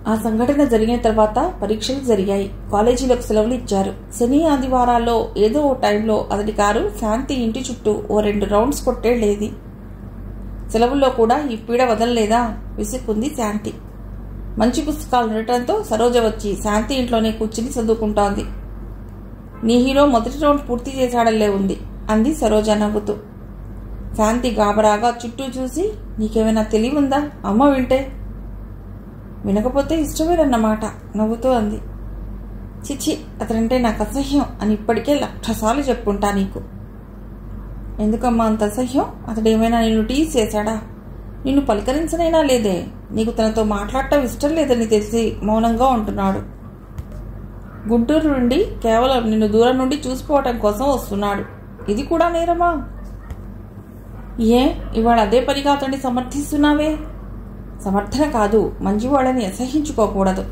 ఆ సంఘటన జరిగిన తర్వాత పరీక్షలు జరిగాయి. కాలేజీలకు సెలవులు ఇచ్చారు. శని ఆదివారాల్లో ఏదో ఓ టైంలో అతడి కారు శాంతి ఇంటి చుట్టూ ఓ 2 రౌండ్స్ కొట్టేళ్లేది. సెలవుల్లో కూడా ఈ పీడ వదలలేదా? విసుక్కుంది శాంతి. మంచి పుస్తకాలు ఉండటంతో సరోజ వచ్చి శాంతి ఇంట్లోనే కూర్చుని చదువుకుంటోంది. నీ హీరో మొదటి రౌండ్ పూర్తి చేశాడల్లే ఉంది అంది సరోజ నవ్వుతూ. శాంతి గాబరాగా చుట్టూ చూసి, నీకేమైనా తెలివుందా? అమ్మ వింటే. వినకపోతే ఇష్టమేనన్నమాట నవ్వుతూ అంది. చిచి, అతడంటే నాకు అసహ్యం అని ఇప్పటికే 1,00,000 సార్లు చెప్పుంటా నీకు. ఎందుకమ్మా అంత అసహ్యం? అతడేమైనా నిన్ను టీజ్ చేశాడా? నిన్ను పలకరించనైనా లేదే? నీకు తనతో మాట్లాడటం ఇష్టం లేదని తెలిసి మౌనంగా ఉంటున్నాడు. గుంటూరు నుండి కేవలం నిన్ను దూరం నుండి చూసిపోవటం కోసం వస్తున్నాడు. ఇది కూడా నేరమా? ఏ, ఇవాళ అదే పనిగా అతన్ని సమర్థిస్తున్నావే? సమర్థన కాదు, మంచివాళ్ళని అసహించుకోకూడదు.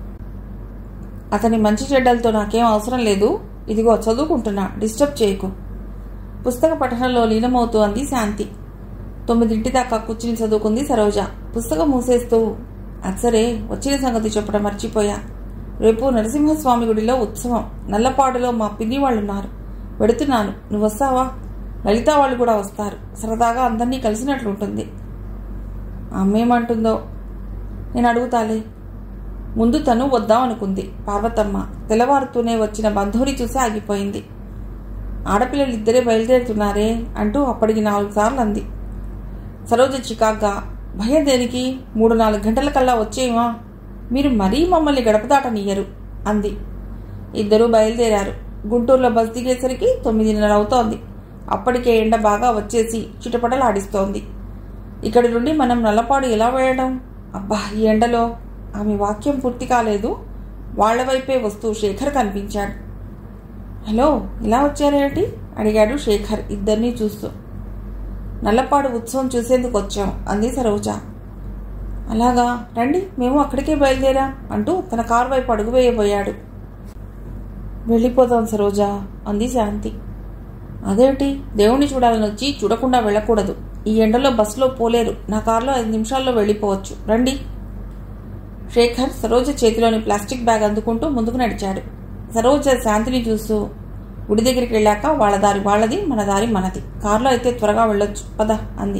అతని మంచి చెడ్డలతో నాకేం అవసరం లేదు. ఇదిగో చదువుకుంటున్నా, డిస్టర్బ్ చేయకు. పుస్తక పఠనంలో లీనమవుతూ అంది శాంతి. 9 దాకా కూర్చుని చదువుకుంది సరోజ. పుస్తకం మూసేస్తూ, అసరే వచ్చిన సంగతి చెప్పడం మర్చిపోయా. రేపు నరసింహస్వామి గుడిలో ఉత్సవం. నల్లపాడులో మా పిన్ని వాళ్ళున్నారు. వెడుతున్నాను, నువ్వు వస్తావా? లలిత వాళ్ళు కూడా వస్తారు. సరదాగా అందరినీ కలిసినట్లుంటుంది. అమ్మేమంటుందో నేను అడుగుతాలే. ముందు తను వద్దామనుకుంది. పార్వతమ్మ తెల్లవారుతూనే వచ్చిన బంధువుని చూసి ఆగిపోయింది. ఆడపిల్లలిద్దరే బయలుదేరుతున్నారే అంటూ అప్పటికి 4 సార్లు అంది. సరోజ చికాగ్గా, భయం దేనికి? 3-4 గంటల కల్లా వచ్చేయమా? మీరు మరీ మమ్మల్ని గడపదాటనియ్యరు అంది. ఇద్దరూ బయలుదేరారు. గుంటూరులో బస్ దిగేసరికి 9:30 అవుతోంది. అప్పటికే ఎండ బాగా వచ్చేసి చిటపటలాడిస్తోంది. ఇక్కడి నుండి మనం నల్లపాడు ఎలా వెళ్ళడం? అబ్బా, ఈ ఎండలో. ఆమె వాక్యం పూర్తి కాలేదు. వాళ్ల వైపే వస్తూ శేఖర్ కనిపించాడు. హలో, ఇలా వచ్చారేమిటి? అడిగాడు శేఖర్ ఇద్దరినీ చూస్తూ. నల్లపాడు ఉత్సవం చూసేందుకు వచ్చాం అంది సరోజ. అలాగా, రండి, మేము అక్కడికే బయలుదేరాం అంటూ తన కారు వైపు అడుగు వేయబోయాడు. వెళ్ళిపోతాం సరోజ అంది శాంతి. అదేమిటి? దేవుణ్ణి చూడాలని వచ్చి చూడకుండా వెళ్ళకూడదు. ఈ ఎండలో బస్సులో పోలేరు. నా కారులో 5 నిమిషాల్లో వెళ్ళిపోవచ్చు. రండి. శేఖర్ సరోజ చేతిలోని ప్లాస్టిక్ బ్యాగ్ అందుకుంటూ ముందుకు నడిచాడు. సరోజ శాంతిని చూస్తూ, గుడి దగ్గరికి వెళ్ళాక వాళ్ళ దారి వాళ్ళది, మన దారి మనది. కారులో అయితే త్వరగా వెళ్ళొచ్చు పద అంది.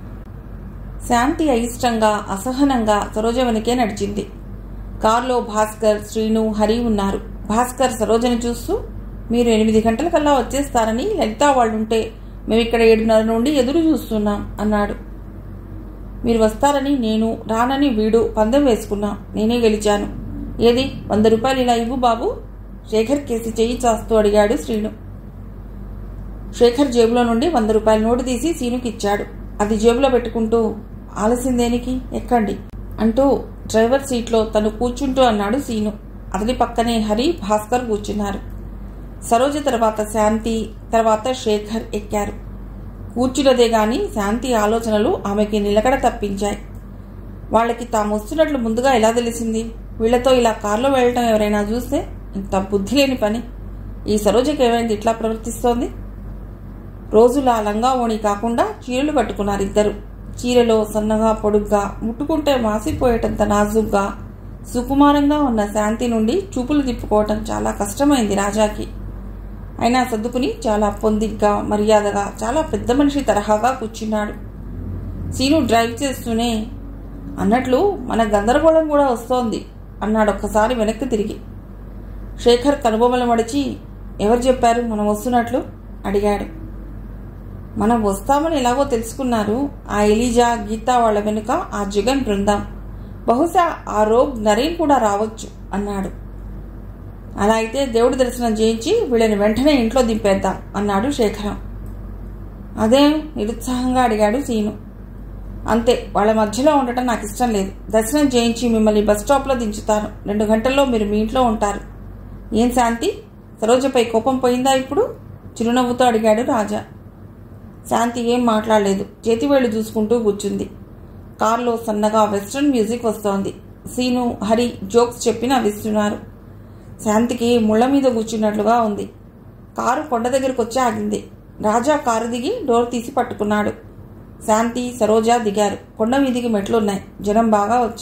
శాంతి అయిష్టంగా అసహనంగా సరోజ వెనకే నడిచింది. కారులో భాస్కర్, శ్రీను, హరి ఉన్నారు. భాస్కర్ సరోజని చూస్తూ, మీరు 8 గంటల కల్లా వచ్చేస్తారని లలిత వాళ్ళుంటే మేమిక్కడ 7:30 నుండి ఎదురు చూస్తున్నాం అన్నాడు. మీరు వస్తారని నేను, రానని వీడు పందెం వేసుకున్నాం. నేనే గెలిచాను. ఏది 100 రూపాయలు ఇలా ఇవ్వు బాబు. శేఖర్ కేసి చెయ్యి చాస్తూ అడిగాడు శ్రీను. శేఖర్ జేబులో నుండి 100 రూపాయల నోటు తీసి సీనుకి ఇచ్చాడు. అది జేబులో పెట్టుకుంటూ, ఆలస్యం దేనికి, ఎక్కండి అంటూ డ్రైవర్ సీట్లో తను కూర్చుంటూ అన్నాడు సీను. అతడి పక్కనే హరి, భాస్కర్ కూర్చున్నారు. సరోజ తర్వాత శాంతి, తర్వాత శేఖర్ ఎక్కారు. కూర్చున్నదే గాని శాంతి ఆలోచనలు ఆమెకి నిలకడ తప్పించాయి. వాళ్ళకి తాము వస్తున్నట్లు ముందుగా ఎలా తెలిసింది? వీళ్లతో ఇలా కారులో వెళ్ళటం ఎవరైనా చూస్తే? ఇంత బుద్ధి లేని పని. ఈ సరోజకి ఏమైంది ఇట్లా ప్రవర్తిస్తోంది? రోజులా లంగా ఓణి కాకుండా చీరలు కట్టుకున్నారు ఇద్దరు. చీరలో సన్నగా పొడుగ్గా, ముట్టుకుంటే మాసిపోయేటంత నాజుగ్గా, సుకుమారంగా ఉన్న శాంతి నుండి చూపులు తిప్పుకోవటం చాలా కష్టమైంది రాజాకి. అయినా సర్దుకుని చాలా పొందిగ్గా, మర్యాదగా, చాలా పెద్ద మనిషి తరహాగా కూర్చున్నాడు. సీను డ్రైవ్ చేస్తూనే, అన్నట్లు మన గందరగోళం కూడా వస్తోంది అన్నాడు ఒక్కసారి వెనక్కి తిరిగి. శేఖర్ కనుబొమ్మలు మడిచి, ఎవరు చెప్పారు మనం వస్తున్నట్లు అడిగాడు. మనం వస్తామని ఎలాగో తెలుసుకున్నారు. ఆ ఎలీజా, గీతా వాళ్ల వెనుక ఆ జగన్ బృందం. బహుశా ఆ రోగ్ నరేన్ కూడా రావచ్చు అన్నాడు. అలా అయితే దేవుడి దర్శనం చేయించి వీళ్ళని వెంటనే ఇంట్లో దింపేద్దాం అన్నాడు శేఖరం. అదేం? నిరుత్సాహంగా అడిగాడు సీను. అంతే, వాళ్ళ మధ్యలో ఉండటం నాకు ఇష్టం లేదు. దర్శనం చేయించి మిమ్మల్ని బస్ స్టాప్లో దించుతాను. 2 గంటల్లో మీరు మీ ఇంట్లో ఉంటారు. ఏం శాంతి, సరోజపై కోపం పోయిందా ఇప్పుడు? చిరునవ్వుతో అడిగాడు రాజా. శాంతి ఏం మాట్లాడలేదు. చేతివేళ్లు చూసుకుంటూ కూర్చుంది. కారులో సన్నగా వెస్ట్రన్ మ్యూజిక్ వస్తోంది. సీను, హరి జోక్స్ చెప్పి నవ్విస్తున్నారు. శాంతికి ముళ్ల మీద కూర్చున్నట్లుగా ఉంది. కారు కొండ దగ్గరకు వచ్చి ఆగింది. రాజా కారు దిగి డోర్ తీసి పట్టుకున్నాడు. శాంతి, సరోజ దిగారు. కొండ మీదికి మెట్లున్నాయి. జనం బాగా వచ్చారు.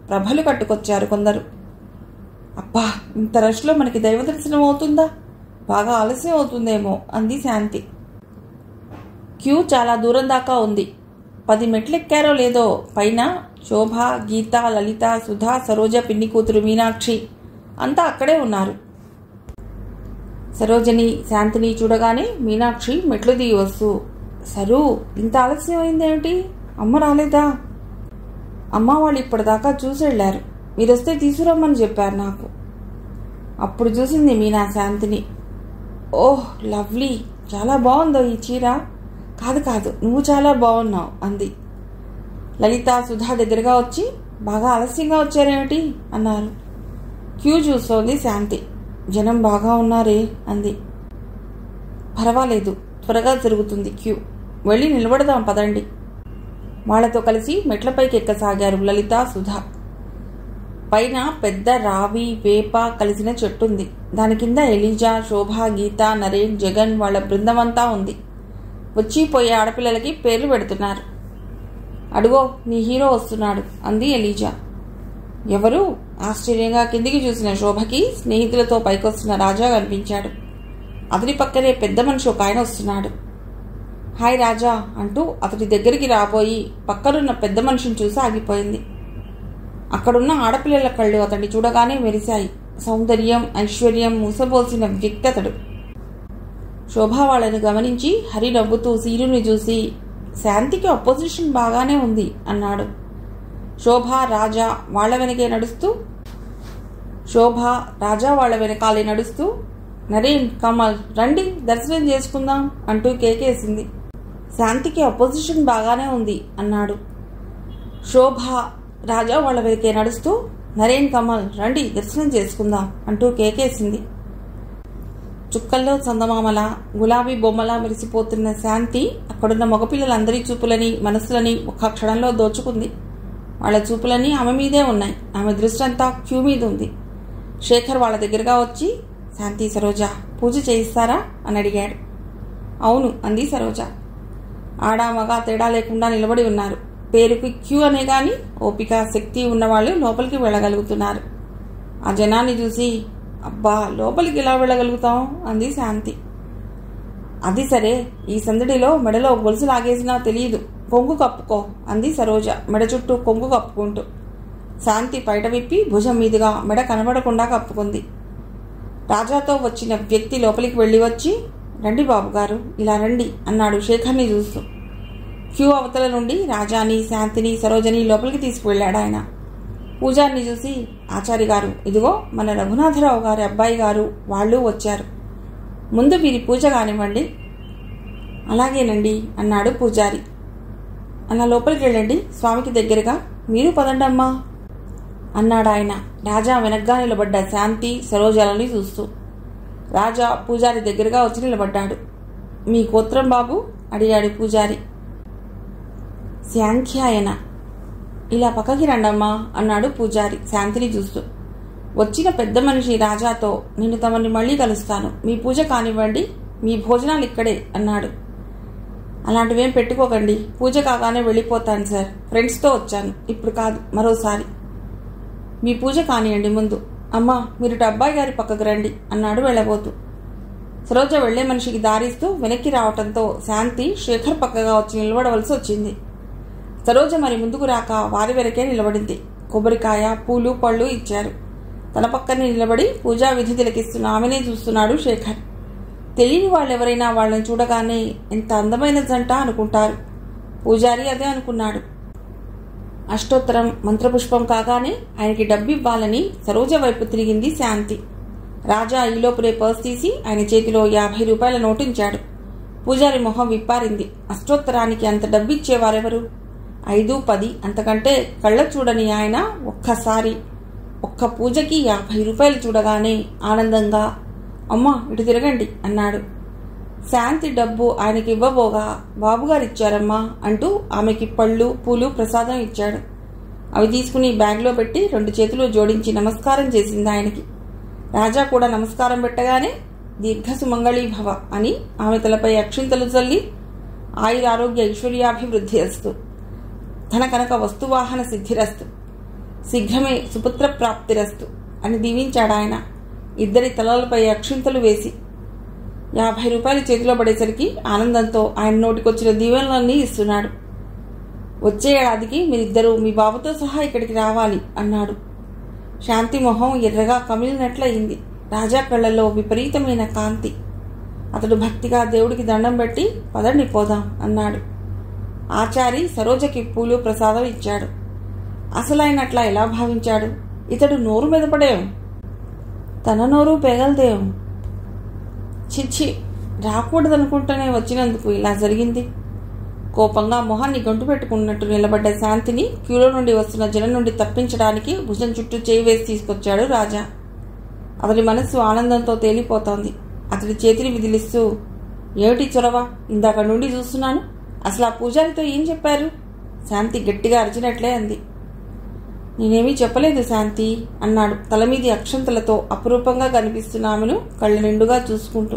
ప్రభలు కట్టుకొచ్చారు కొందరు. అబ్బా, ఇంత రష్లో మనకి దైవ దర్శనం అవుతుందా? బాగా ఆలస్యం అవుతుందేమో అంది శాంతి. క్యూ చాలా దూరం దాకా ఉంది. 10 మెట్లెక్కారో లేదో. పైన శోభ, గీత, లలిత, సుధా, సరోజ, పిన్ని కూతురు మీనాక్షి అంతా అక్కడే ఉన్నారు. సరోజని, శాంతిని చూడగానే మీనాక్షి మెట్లు దిగి వస్తూ, సరు, ఇంత ఆలస్యం అయిందేమిటి? అమ్మ రాలేదా? అమ్మ వాళ్ళు ఇప్పటిదాకా చూసి వెళ్ళారు. మీరొస్తే తీసుకురమ్మని చెప్పారు నాకు. అప్పుడు చూసింది మీనా శాంతిని. ఓహ్ లవ్లీ, చాలా బాగుందో ఈ చీర. కాదు కాదు, నువ్వు చాలా బాగున్నావు అంది. లలిత, సుధా దగ్గరగా వచ్చి, బాగా ఆలస్యంగా వచ్చారేమిటి అన్నారు. క్యూ చూస్తోంది శాంతి. జనం బాగా ఉన్నారే అంది. పర్వాలేదు, త్వరగా జరుగుతుంది క్యూ. వెళ్ళి నిలబడదాం పదండి. వాళ్లతో కలిసి మెట్లపైకి ఎక్కసాగారు లలిత, సుధా. పైన పెద్ద రావి, వేప కలిసిన చెట్టుంది. దాని కింద ఎలీజా, శోభ, గీత, నరేన్, జగన్ వాళ్ల బృందమంతా ఉంది. వచ్చిపోయే ఆడపిల్లలకి పేర్లు పెడుతున్నారు. అడుగో నీ హీరో వస్తున్నాడు అంది ఎలీజా. ఎవరు? ఆశ్చర్యంగా కిందికి చూసిన శోభకి స్నేహితులతో పైకొస్తున్న రాజా కనిపించాడు. అతని పక్కనే పెద్ద మనిషి ఒక ఆయన వస్తున్నాడు. హాయ్ రాజా అంటూ అతడి దగ్గరికి రాబోయి పక్కనున్న పెద్ద మనిషిని చూసి ఆగిపోయింది. అక్కడున్న ఆడపిల్లల కళ్ళు అతన్ని చూడగానే మెరిశాయి. సౌందర్యం, ఐశ్వర్యం మూసబోసిన వ్యక్తి అతడు. శోభ వాళ్ళని గమనించి హరి నవ్వుతూ సీరుని చూసి, శాంతికి అపోజిషన్ బాగానే ఉంది అన్నాడు. శోభ, రాజా వాళ్ళ వెనకాలే నడుస్తూ నరేన్, కమల్ రండి దర్శనం చేసుకుందాం అంటూ కేకేసింది. శాంతికి అపోజిషన్ బాగానే ఉంది అన్నాడు. శోభ, రాజా వాళ్ళ వెనకే నడుస్తూ నరేన్, కమల్ రండి దర్శనం చేసుకుందాం అంటూ కేకేసింది. చుక్కల్లో చందమామల, గులాబీ బొమ్మలా మెరిసిపోతున్న శాంతి అక్కడున్న మగపిల్లలందరి చూపులని, మనసులని ఒక్క క్షణంలో దోచుకుంది. వాళ్ల చూపులన్నీ ఆమె మీదే ఉన్నాయి. ఆమె దృష్టంతా క్యూ మీద ఉంది. శేఖర్ వాళ్ళ దగ్గరగా వచ్చి, శాంతి, సరోజ పూజ చేయిస్తారా అని అడిగాడు. అవును అంది సరోజ. ఆడ మగ తేడా లేకుండా నిలబడి ఉన్నారు. పేరుకి క్యూ అనే గాని ఓపిక, శక్తి ఉన్నవాళ్లు లోపలికి వెళ్ళగలుగుతున్నారు. ఆ జనాన్ని చూసి, అబ్బా లోపలికి ఎలా వెళ్ళగలుగుతాం అంది శాంతి. అది సరే, ఈ సందడిలో మెడలో గొలుసు లాగేసినా తెలియదు, కొంగు కప్పుకో అంది సరోజ మెడ చుట్టూ కొంగు కప్పుకుంటూ. శాంతి పైట విప్పి భుజం మీదుగా మెడ కనబడకుండా కప్పుకుంది. రాజాతో వచ్చిన వ్యక్తి లోపలికి వెళ్ళి వచ్చి, రండి బాబుగారు ఇలా రండి అన్నాడు శేఖర్ని చూస్తూ. క్యూ అవతల నుండి రాజాని, శాంతిని, సరోజని లోపలికి తీసుకువెళ్ళాడు ఆయన. పూజారిని చూసి, ఆచారి గారు, ఇదిగో మన రఘునాథరావు గారి అబ్బాయి గారు వాళ్ళు వచ్చారు. ముందు వీరి పూజ కానివ్వండి. అలాగేనండి అన్నాడు పూజారి. అలా లోపలికి వెళ్ళండి, స్వామికి దగ్గరగా. మీరు పదండమ్మా అన్నాడు ఆయన. రాజా వెనగ్గా నిలబడ్డ శాంతి, సరోజాలని చూస్తూ. రాజా పూజారి దగ్గరగా వచ్చి నిలబడ్డాడు. మీ గోత్రం బాబు అడిగాడు పూజారి. శాంఖ్యాయన. ఇలా పక్కకి రండమ్మా అన్నాడు పూజారి శాంతిని చూస్తూ. వచ్చిన పెద్ద మనిషి రాజాతో, నేను తమని మళ్ళీ కలుస్తాను, మీ పూజ కానివ్వండి, మీ భోజనాలు ఇక్కడే అన్నాడు. అలాంటివేం పెట్టుకోకండి, పూజ కాగానే వెళ్ళిపోతాను సార్, ఫ్రెండ్స్తో వచ్చాను, ఇప్పుడు కాదు మరోసారి. మీ పూజ కానివ్వండి ముందు. అమ్మా మీరు అబ్బాయి గారి పక్కకు రండి అన్నాడు వెళ్ళబోతూ. సరోజ వెళ్లే మనిషికి దారిస్తూ వెనక్కి రావటంతో శాంతి శేఖర్ పక్కగా వచ్చి నిలబడవలసి వచ్చింది. సరోజ మరి ముందుకు రాక వారి వెనకే నిలబడింది. కొబ్బరికాయ, పూలు, పళ్ళు ఇచ్చారు. తన పక్కనే నిలబడి పూజా విధి తిలకిస్తున్న ఆమెనే చూస్తున్నాడు శేఖర్. తెలియని వాళ్ళెవరైనా వాళ్ళని చూడగానే ఎంత అందమైన జంట అనుకుంటారు. పూజారి అదే అనుకున్నాడు. అష్టోత్తరం మంత్రపుష్పం కాగానే ఆయనకి డబ్బివ్వాలని సరోజ వైపు తిరిగింది శాంతి. రాజా ఈలోపురే పర్స్ తీసి ఆయన చేతిలో 50 రూపాయల నోటించాడు. పూజారి మొహం విప్పారింది. అష్టోత్తరానికి అంత డబ్బిచ్చేవారెవరు? 5, 10 అంతకంటే కళ్ళ చూడని ఆయన ఒక్కసారి ఒక్క పూజకి 50 రూపాయలు చూడగానే ఆనందంగా, అమ్మా ఇటు తిరగండి అన్నాడు. శాంతి డబ్బు ఆయనకి ఇవ్వబోగా, బాబుగారు ఇచ్చారమ్మా అంటూ ఆమెకి పళ్ళు, పూలు ప్రసాదం ఇచ్చాడు. అవి తీసుకుని బ్యాగ్లో పెట్టి 2 చేతులు జోడించి నమస్కారం చేసింది ఆయనకి. రాజా కూడా నమస్కారం పెట్టగానే, దీర్ఘ సుమంగళీభవ అని ఆమె తలపై అక్షింతలు చల్లి, ఆయురారోగ్య ఐశ్వర్యాభివృద్ధి అస్తు, ధన కనక వస్తువాహన సిద్ధిరస్తు, శీఘ్రమే సుపుత్ర ప్రాప్తిరస్తు అని దీవించాడాయన. ఇద్దరి తలలపై అక్షింతలు వేసి 50 రూపాయలు చేతిలో పడేసరికి ఆనందంతో ఆయన నోటికొచ్చిన దీవెనలన్నీ ఇస్తున్నాడు. వచ్చే ఏడాదికి మీరిద్దరూ మీ బాబుతో సహా ఇక్కడికి రావాలి అన్నాడు. శాంతి మొహం ఎర్రగా కమిలినట్లయింది. రాజా కళ్ళల్లో విపరీతమైన కాంతి. అతడు భక్తిగా దేవుడికి దండం పెట్టి పదండి పోదాం అన్నాడు. ఆచారి సరోజకి పూలు ప్రసాదం ఇచ్చాడు. అసలైనట్లా ఎలా భావించాడు? ఇతడు నోరు మెదపడేం, తన నోరు పెగలదేం. చిచ్చి, రాకూడదనుకుంటూనే వచ్చినందుకు ఇలా జరిగింది. కోపంగా మొహాన్ని గంటు పెట్టుకున్నట్టు నిలబడ్డ శాంతిని క్యూలో నుండి వస్తున్న జనం నుండి తప్పించడానికి భుజం చుట్టూ చేయి వేసి తీసుకొచ్చాడు రాజా. అతడి మనస్సు ఆనందంతో తేలిపోతోంది. అతడి చేతిని విదిలిస్తూ, ఏమిటి చొరవ? ఇందాక నుండి చూస్తున్నాను. అసలు ఆ పూజారితో ఏం చెప్పారు? శాంతి గట్టిగా అరిచినట్లే అంది. నేనేమీ చెప్పలేదు శాంతి అన్నాడు తలమీది అక్షంతలతో అపురూపంగా కనిపిస్తున్న ఆమెను కళ్ళ నిండుగా చూసుకుంటూ.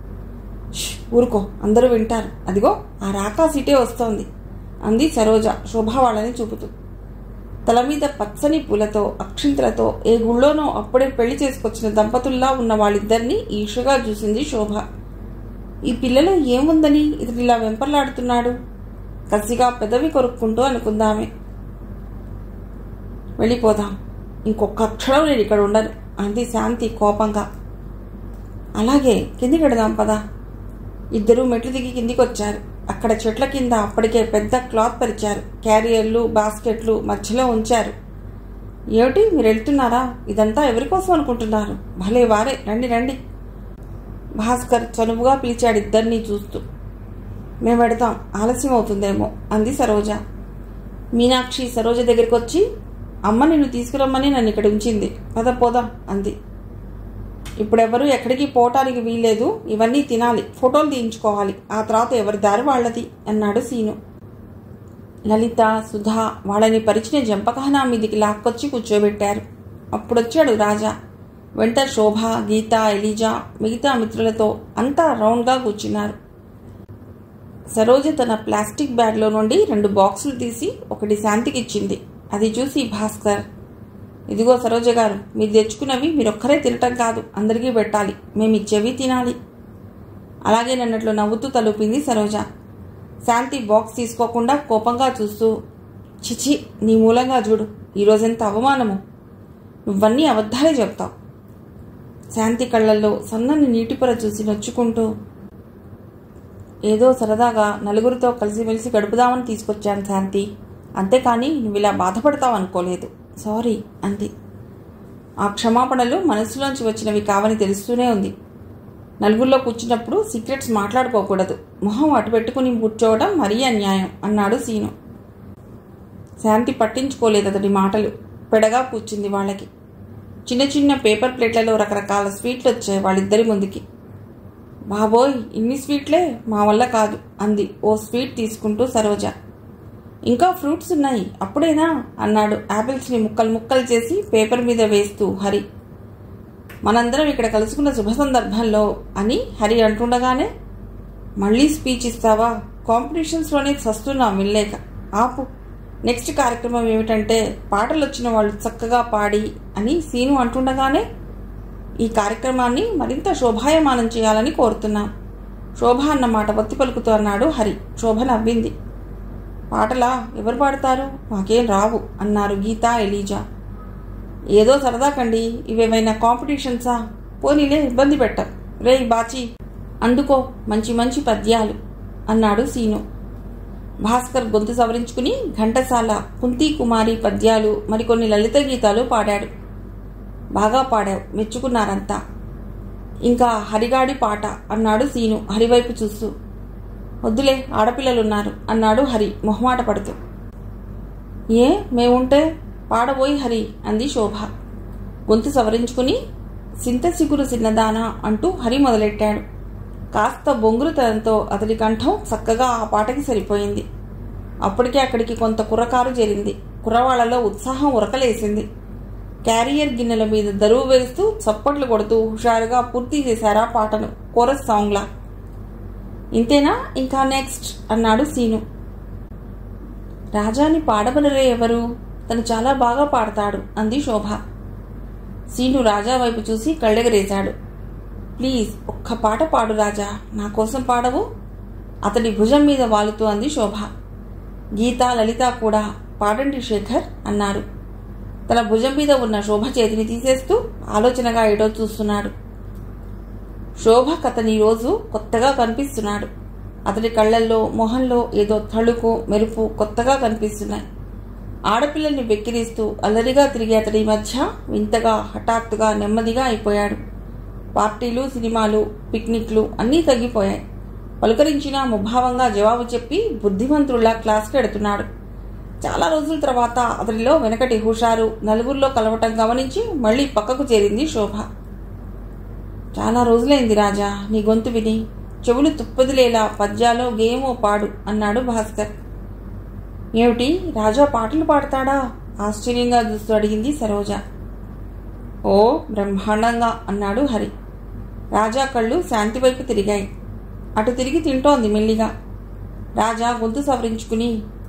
ఊరుకో, అందరూ వింటారు. అదిగో ఆ రాకా సీటే వస్తోంది అంది సరోజ శోభా వాళ్ళని చూపుతూ. తల మీద పచ్చని పూలతో అక్షింతలతో ఏ గుళ్ళోనో అప్పుడే పెళ్లి చేసుకొచ్చిన దంపతుల్లా ఉన్న వాళ్ళిద్దరినీ ఈర్షగా చూసింది శోభ. ఈ పిల్లలో ఏముందని ఇతడిలా వెంపర్లాడుతున్నాడు? కసిగా పెదవి కొరుక్కుంటూ అనుకుందామే. వెళ్ళిపోదాం, ఇంకొక క్షణం నేను ఇక్కడ ఉండను అంది శాంతి కోపంగా. అలాగే, కిందికి వెడదాం పదా. ఇద్దరూ మెట్లు దిగి కిందికొచ్చారు. అక్కడ చెట్ల కింద అప్పటికే పెద్ద క్లాత్ పరిచారు. క్యారియర్లు, బాస్కెట్లు మధ్యలో ఉంచారు. ఏమిటి, మీరు వెళ్తున్నారా? ఇదంతా ఎవరికోసం అనుకుంటున్నారు? భలే వారే, రండి రండి. భాస్కర్ చనువుగా పిలిచాడు ఇద్దరినీ చూస్తూ. మేము వెడతాం, ఆలస్యం అవుతుందేమో అంది సరోజ. మీనాక్షి సరోజ దగ్గరికి వచ్చి, అమ్మ నిన్ను తీసుకురమ్మని నన్ను ఇక్కడ ఉంచింది, పద పోదాం అంది. ఇప్పుడెవరూ ఎక్కడికి పోవటానికి వీల్లేదు, ఇవన్నీ తినాలి, ఫోటోలు తీయించుకోవాలి, ఆ తర్వాత ఎవరి దారి వాళ్లది అన్నాడు సీను. లలిత, సుధా వాళ్ళని పరిచిన జంపకహనా మీదికి లాక్కొచ్చి కూర్చోబెట్టారు. అప్పుడొచ్చాడు రాజా. వెంట శోభ, గీత, ఎలిజా, మిగతా మిత్రులతో అంతా రౌండ్గా కూర్చున్నారు. సరోజ తన ప్లాస్టిక్ బ్యాగ్లో నుండి 2 బాక్సులు తీసి ఒకటి శాంతికి ఇచ్చింది. అది చూసి భాస్కర్, ఇదిగో సరోజ గారు, మీరు తెచ్చుకున్నవి మీరొక్కరే తినటం కాదు, అందరికీ పెట్టాలి, మేమిచ్చేవి తినాలి. అలాగే నన్నట్లు నవ్వుతూ తలుపింది సరోజ. శాంతి బాక్స్ తీసుకోకుండా కోపంగా చూస్తూ, చిచి, నీ మూలంగా చూడు, ఈరోజెంత అవమానము, నువ్వన్నీ అబద్ధాలే చెప్తావు. శాంతి కళ్ళల్లో సన్నని నీటిపొర చూసి నొచ్చుకుంటూ, ఏదో సరదాగా నలుగురితో కలిసిమెలిసి గడుపుదామని తీసుకొచ్చాను శాంతి, అంతేకాని నువ్వు ఇలా బాధపడతావు అనుకోలేదు, సారీ అంది. ఆ క్షమాపణలు మనసులోంచి వచ్చినవి కావని తెలుస్తూనే ఉంది. నలుగురిలో కూర్చున్నప్పుడు సీక్రెట్స్ మాట్లాడుకోకూడదు, మొహం అటు పెట్టుకుని కూర్చోవడం మరీ అన్యాయం అన్నాడు సీను. శాంతి పట్టించుకోలేదు అతడి మాటలు. పెడగా కూర్చుంది వాళ్ళకి. చిన్న చిన్న పేపర్ ప్లేట్లలో రకరకాల స్వీట్లు వచ్చాయి వాళ్ళిద్దరి ముందుకి. బాబోయ్, ఇన్ని స్వీట్లే, మా వల్ల కాదు అంది ఓ స్వీట్ తీసుకుంటూ సరోజ. ఇంకా ఫ్రూట్స్ ఉన్నాయి, అప్పుడేనా అన్నాడు యాపిల్స్ని ముక్కలు ముక్కలు చేసి పేపర్ మీద వేస్తూ హరి. మనందరం ఇక్కడ కలుసుకున్న శుభ సందర్భంలో అని హరి అంటుండగానే, మళ్ళీ స్పీచ్ ఇస్తావా? కాంపిటీషన్స్లోనే చస్తున్నాం వినలేక, ఆపు. నెక్స్ట్ కార్యక్రమం ఏమిటంటే పాటలు వచ్చిన వాళ్ళు చక్కగా పాడి అని సీను అంటుండగానే, ఈ కార్యక్రమాన్ని మరింత శోభాయమానం చేయాలని కోరుతున్నాం. శోభ అన్నమాట ఒత్తి పలుకుతూ అన్నాడు హరి. శోభ నవ్వింది. పాటలా? ఎవరు పాడతారు? మాకేం రావు అన్నారు గీత, ఎలీజా. ఏదో సరదాకండి, ఇవేమైనా కాంపిటీషన్సా? పోనీలే, ఇబ్బంది పెట్టం. రే బాచి, అందుకో మంచి మంచి పద్యాలు అన్నాడు సీను. భాస్కర్ గొంతు సవరించుకుని ఘంటసాల, కుంతీ కుమారి పద్యాలు, మరికొన్ని లలిత గీతాలు పాడాడు. బాగా పాడావు, మెచ్చుకున్నారంతా. ఇంకా హరిగాడి పాట అన్నాడు సీను హరివైపు చూస్తూ. వద్దులే, ఆడపిల్లలున్నారు అన్నాడు హరి మొహమాట పడుతూ. ఏ, మేముంటే పాడబోయి హరి అంది శోభ. గొంతు సవరించుకుని సింత సిగురు సిన్నదానా అంటూ హరి మొదలెట్టాడు. కాస్త బొంగురుతనంతో అతడి కంఠం చక్కగా ఆ పాటకి సరిపోయింది. అప్పటికే అక్కడికి కొంత కుర్రకారు చేరింది. కుర్రవాళ్లలో ఉత్సాహం ఉరకలేసింది. క్యారియర్ గిన్నెల మీద దరువు వేస్తూ చప్పట్లు కొడుతూ హుషారుగా పూర్తి చేశారా పాటను, కోరస్ సాంగ్లా. ఇంతేనా, ఇంకా నెక్స్ట్ అన్నాడు సీను. రాజాని పాడబనరే ఎవరు తను చాలా బాగా పాడతాడు అంది శోభ. సీను రాజా వైపు చూసి కళ్ళెగరేశాడు. ప్లీజ్ ఒక్క పాట పాడు రాజా, నా కోసం పాడవు? అతడి భుజం మీద వాలుతూ అంది శోభ. గీత, లలిత కూడా పాడండి శేఖర్ అన్నారు. తన భుజం మీద ఉన్న శోభ చేతిని తీసేస్తూ ఆలోచనగా ఏటో చూస్తున్నాడు. శోభకతని రోజు కొత్తగా కనిపిస్తున్నాడు. అతడి కళ్ళల్లో, మొహంలో ఏదో తళుకు, మెరుపు కొత్తగా కనిపిస్తున్నాయి. ఆడపిల్లల్ని వెక్కిరిస్తూ అల్లరిగా తిరిగే అతడి మధ్య వింతగా, హఠాత్తుగా, నెమ్మదిగా అయిపోయాడు. పార్టీలు, సినిమాలు, పిక్నిక్లు అన్నీ తగ్గిపోయాయి. పలుకరించినా ముభావంగా జవాబు చెప్పి బుద్ధిమంతుల్లా క్లాస్కి ఎడుతున్నాడు. చాలా రోజుల తర్వాత అతడిలో వెనకటి హుషారు, నలుగురిలో కలవటం గమనించి మళ్లీ పక్కకు చేరింది శోభ. చాలా రోజులైంది రాజా నీ గొంతు విని, చెవులు తుప్పదిలేలా పద్యాలో గేయమో పాడు అన్నాడు భాస్కర్. ఏమిటి, రాజా పాటలు పాడతాడా? ఆశ్చర్యంగా చూస్తూ అడిగింది సరోజ. ఓ బ్రహ్మాండంగా అన్నాడు హరి. రాజా కళ్ళు శాంతి వైపు తిరిగాయి. అటు తిరిగి తింటోంది మెల్లిగా. రాజా గొంతు సవరించుకుని,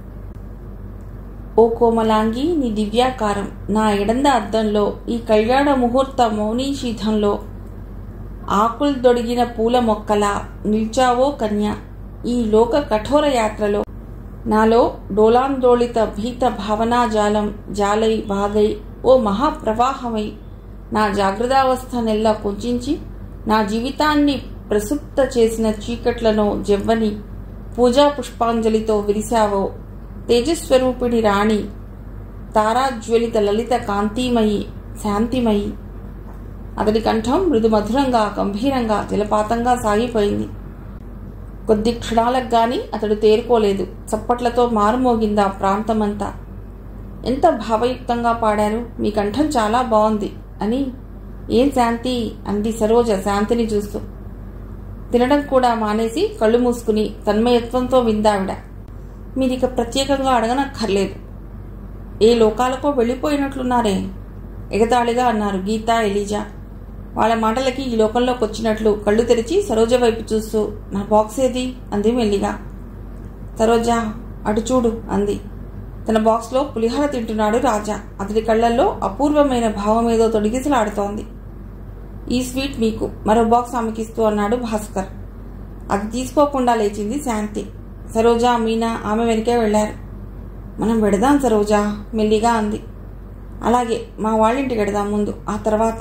ఓ కోమలాంగి నీ దివ్యాకారం, నా ఎడంద అద్దంలో ఈ కళ్యాణ ముహూర్త మౌనీశీధంలో ఆకులు దొడిగిన పూల మొక్కలా నిల్చావో కన్య. ఈ లోక కఠోర యాత్రలో నాలో డోలాందోళిత భీత భావనాజాలం జాలై వాగై ఓ మహాప్రవాహమై నా జాగ్రత్తావస్థ నెల్లా కుంచించి నా జీవితాన్ని ప్రసుప్త చేసిన చీకట్లను జవ్వని పూజా పుష్పాంజలితో విరిశావో తేజస్వరూపిణి రాణి, తారాజ్వలిత లలిత కాంతిమయి, శాంతిమయి. అతడి కంఠం మృదుమధురంగా, గంభీరంగా, జలపాతంగా సాగిపోయింది. కొద్ది క్షణాలకు గాని అతడు తేరుకోలేదు. చప్పట్లతో మారుమోగిందా ప్రాంతమంతా. ఎంత భావయుక్తంగా పాడారు, మీ కంఠం చాలా బాగుంది అని. ఏం శాంతి అంది సరోజ శాంతిని చూస్తూ. తినడం కూడా మానేసి కళ్ళు మూసుకుని తన్మయత్వంతో విందావిడ. మీరిక ప్రత్యేకంగా అడగనక్కర్లేదు. ఏ లోకాలకో వెళ్ళిపోయినట్లున్నారే ఎగతాళిగా అన్నారు గీత, ఎలీజా. వాళ్ళ మాటలకి ఈ లోకంలోకి వచ్చినట్లు కళ్ళు తెరిచి సరోజ వైపు చూస్తూ, నా బాక్స్ ఏది అంది మెల్లిగా. సరోజ అటు చూడు అంది. తన బాక్స్లో పులిహోర తింటున్నాడు రాజా. అతడి కళ్లల్లో అపూర్వమైన భావమేదో తొడిగిసలాడుతోంది. ఈ స్వీట్ మీకు, మరో బాక్స్ ఆమెకిస్తూ అన్నాడు భాస్కర్. అది తీసుకోకుండా లేచింది శాంతి. సరోజ, మీనా ఆమె వెనకే వెళ్లారు. మనం వెడదాం సరోజా మెల్లిగా అంది. అలాగే, మా వాళ్ళింటికి వెడదాం ముందు, ఆ తర్వాత.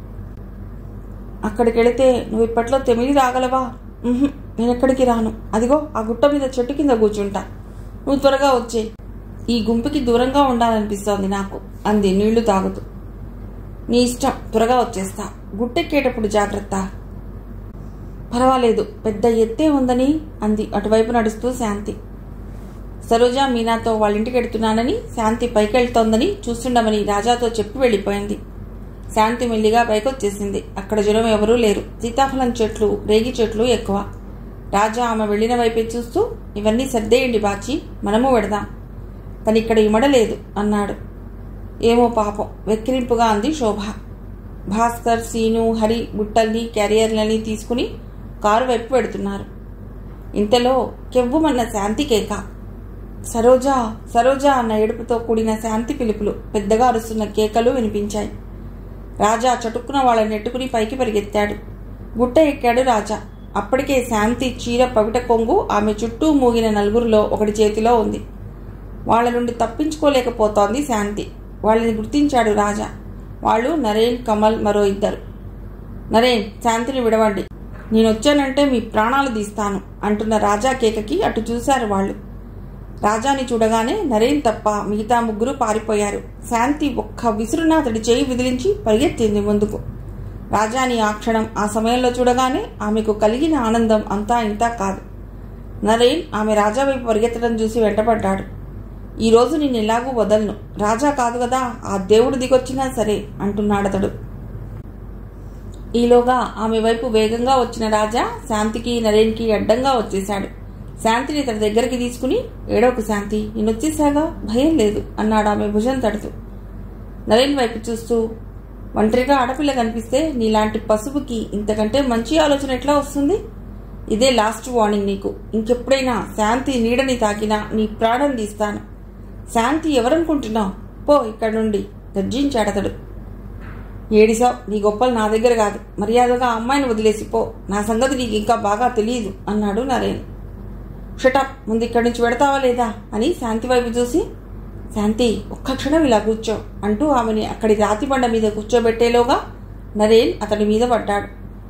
అక్కడికి వెళితే నువ్వు ఇప్పట్లో తెమిలి రాగలవా? నేనెక్కడికి రాను. అదిగో ఆ గుట్ట మీద చెట్టు కింద కూర్చుంటా. నువ్వు త్వరగా వచ్చే. ఈ గుంపుకి దూరంగా ఉండాలనిపిస్తోంది నాకు అంది నీళ్లు తాగుతూ. నీ ఇష్టం, త్వరగా వచ్చేస్తా. గుట్టెక్కేటప్పుడు జాగ్రత్త. పర్వాలేదు, పెద్ద ఎత్తే ఉందని అంది అటువైపు నడుస్తూ శాంతి. సరోజ మీనాతో వాళ్ళింటికి వెడుతున్నానని, శాంతి పైకెళ్తోందని చూస్తుండమని రాజాతో చెప్పి వెళ్ళిపోయింది. శాంతి మెల్లిగా పైకొచ్చేసింది. అక్కడ జనం ఎవరూ లేరు. సీతాఫలం చెట్లు, రేగి చెట్లు ఎక్కువ. రాజా ఆమె వెళ్లిన వైపే చూస్తూ, ఇవన్నీ సర్దేయండి బాచి, మనము వెడదాం. తనిక్కడ ఇమడలేదు అన్నాడు. ఏమో పాపం వెక్కిరింపుగా అంది శోభ. భాస్కర్, సీను, హరి బుట్టల్ని, క్యారియర్లని తీసుకుని కారు వైపు వెడుతున్నారు. ఇంతలో కెవ్వుమన్న శాంతి కేక. సరోజా సరోజా అన్న ఏడుపుతో కూడిన శాంతి పిలుపులు, పెద్దగా అరుస్తున్న కేకలు వినిపించాయి. రాజా చటుక్కున వాళ్ళని నెట్టుకుని పైకి పరిగెత్తాడు. గుట్ట ఎక్కాడు రాజా. అప్పటికే శాంతి చీర పవిట కొంగు ఆమె చుట్టూ మూగిన నలుగురిలో ఒకటి చేతిలో ఉంది. వాళ్ల నుండి తప్పించుకోలేకపోతోంది శాంతి. వాళ్ళని గుర్తించాడు రాజా. వాళ్ళు నరేన్, కమల్, మరో ఇద్దరు. నరేన్, శాంతిని విడవండి, నేనొచ్చానంటే మీ ప్రాణాలు తీస్తాను అంటున్న రాజా కేకకి అటు చూశారు వాళ్ళు. రాజాని చూడగానే నరేన్ తప్ప మిగతా ముగ్గురు పారిపోయారు. శాంతి ఒక్క విసురున అతడి చేయి విదిలించి పరిగెత్తింది ముందుకు. రాజాని ఆ క్షణం, ఆ సమయంలో చూడగానే ఆమెకు కలిగిన ఆనందం అంతా ఇంతా కాదు. నరేన్ ఆమె రాజా వైపు పరిగెత్తడం చూసి వెంటపడ్డాడు. ఈరోజు నిన్నెలాగూ వదలను, రాజా కాదు కదా, ఆ దేవుడు దిగొచ్చినా సరే అంటున్నాడతడు. ఈలోగా ఆమె వైపు వేగంగా వచ్చిన రాజా శాంతికి, నరేన్కి అడ్డంగా వచ్చేశాడు. శాంతిని తన దగ్గరికి తీసుకుని, ఏడోకు శాంతి, నేనొచ్చేసాగా, భయం లేదు అన్నాడు ఆమె భుజం తడుతూ. నరేన్ వైపు చూస్తూ, ఒంటరిగా ఆడపిల్ల కనిపిస్తే నీలాంటి పసుపుకి ఇంతకంటే మంచి ఆలోచన ఎట్లా వస్తుంది? ఇదే లాస్ట్ వార్నింగ్ నీకు. ఇంకెప్పుడైనా శాంతి నీడని తాకినా నీ ప్రాణం తీస్తాను. శాంతి ఎవరనుకుంటున్నావు? పో ఇక్కడి నుండి గర్జించాడతడు. ఏడిసావు, నీ గొప్పలు నా దగ్గర కాదు. మర్యాదగా అమ్మాయిని వదిలేసిపో. నా సంగతి నీకు ఇంకా బాగా తెలియదు అన్నాడు నరేన్. షటప్, ముందు ఇక్కడి నుంచి పెడతావా లేదా అని శాంతి వైపు చూసి, శాంతి ఒక్క క్షణం ఇలా కూర్చో అంటూ ఆమెని అక్కడి రాతిబండ మీద కూర్చోబెట్టేలోగా నరేన్ అతడి మీద పడ్డాడు.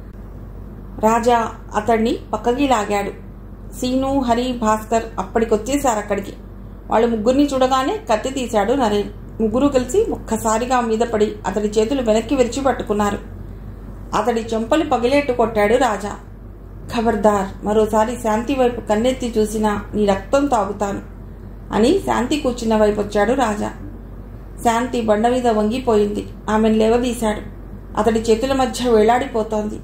రాజా అతడిని పక్కకి లాగాడు. సీను, హరి, భాస్కర్ అప్పటికొచ్చేశారు అక్కడికి. వాళ్ళు ముగ్గురిని చూడగానే కత్తి తీశాడు నరేన్. ముగ్గురు కలిసి ఒక్కసారిగా మీద పడి అతడి చేతులు వెనక్కి విరిచి పట్టుకున్నారు. అతడి చెంపలు పగిలేట్టు కొట్టాడు రాజా. ఖబర్దార్, మరోసారి శాంతి వైపు కన్నెత్తి చూసినా నీ రక్తం తాగుతాను అని శాంతి కూర్చున్న వైపు వచ్చాడు రాజా. శాంతి బండ మీద వంగిపోయింది. ఆమెను లేవదీశాడు. అతడి చేతుల మధ్య వేలాడిపోతోంది.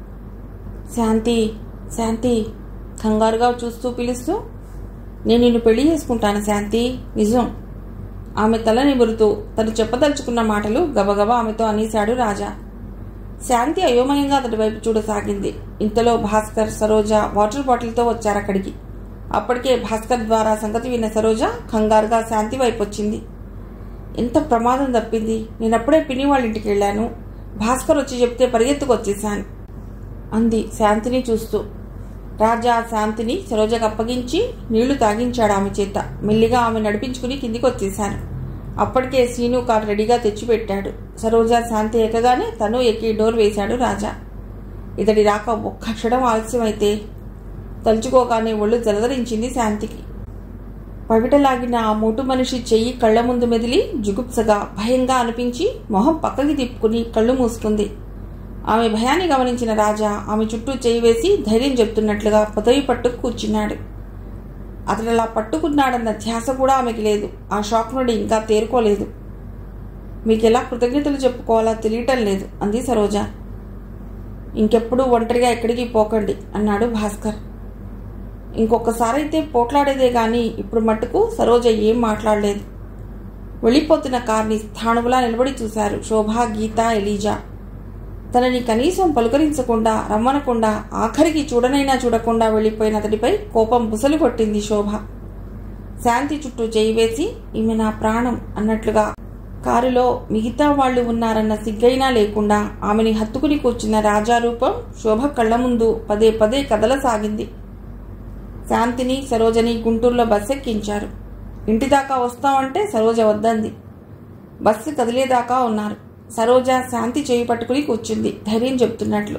శాంతి, శాంతి కంగారుగా చూస్తూ పిలుస్తూ, నేను నిన్ను పెళ్లి చేసుకుంటాను శాంతి, నిజం. ఆమె తల నిమురుతూ తను చెప్పదలుచుకున్న మాటలు గబగబా ఆమెతో అనేశాడు రాజా. శాంతి అయోమయంగా అతడి వైపు చూడసాగింది. ఇంతలో భాస్కర్, సరోజ వాటర్ బాటిల్తో వచ్చారక్కడికి. అప్పటికే భాస్కర్ ద్వారా సంగతి విన్న సరోజ కంగారుగా శాంతి వైపు వచ్చింది. ఎంత ప్రమాదం తప్పింది, నేనప్పుడే పిన్ని వాళ్ళ ఇంటికి వెళ్ళాను. భాస్కర్ వచ్చి చెప్తే పరిగెత్తుకు వచ్చేశాను అంది శాంతిని చూస్తూ. రాజా శాంతిని సరోజకు అప్పగించి నీళ్లు తాగించాడు ఆమె చేత. మెల్లిగా ఆమె నడిపించుకుని కిందికి వచ్చేశాను. అప్పటికే సీను కారు రెడీగా తెచ్చిపెట్టాడు. సరోజ శాంతి ఎక్కగానే తను ఎక్కి డోర్ వేశాడు రాజా. ఇతడి రాక ఒక్క క్షణం ఆలస్యమైతే తలుచుకోగానే ఒళ్ళు జలదరించింది శాంతికి. పవిటలాగిన ఆ మోటు మనిషి చెయ్యి కళ్ల ముందు మెదిలి జుగుప్సగా భయంగా అనిపించి మొహం పక్కకి తిప్పుకుని కళ్ళు మూసుకుంది. ఆమె భయాన్ని గమనించిన రాజా ఆమె చుట్టూ చేయి వేసి ధైర్యం చెప్తున్నట్లుగా పదవి పట్టుకు కూర్చున్నాడు. అతడు అలా పట్టుకున్నాడన్న ధ్యాస కూడా ఆమెకి లేదు. ఆ షాక్ నుండి ఇంకా తేరుకోలేదు. మీకెలా కృతజ్ఞతలు చెప్పుకోవాలా తెలియటం లేదు అంది సరోజ. ఇంకెప్పుడు ఒంటరిగా ఎక్కడికి పోకండి అన్నాడు భాస్కర్. ఇంకొకసారైతే పోట్లాడేదే గాని ఇప్పుడు మట్టుకు సరోజ ఏం మాట్లాడలేదు. వెళ్ళిపోతున్న కార్ని స్థాణువులా నిలబడి చూశారు శోభ, గీత, ఎలీజా. తనని కనీసం పలుకరించకుండా, రమ్మనకుండా, ఆఖరికి చూడనైనా చూడకుండా వెళ్ళిపోయిన అతడిపై కోపం బుసలు కొట్టింది శోభ. శాంతి చుట్టూ చేయి వేసి, ఈమె నా ప్రాణం అన్నట్లుగా కారులో మిగతా వాళ్లు ఉన్నారన్న సిగ్గైనా లేకుండా ఆమెని హత్తుకుని కూర్చున్న రాజారూపం శోభ కళ్ల ముందు పదే పదే కదలసాగింది. శాంతిని, సరోజని గుంటూరులో బస్సు ఎక్కించారు. ఇంటిదాకా వస్తామంటే సరోజ వద్దంది. బస్సు కదిలేదాకా ఉన్నారు. సరోజ శాంతి చేయి పట్టుకుని కూర్చుంది ధైర్యం చెప్తున్నట్లు.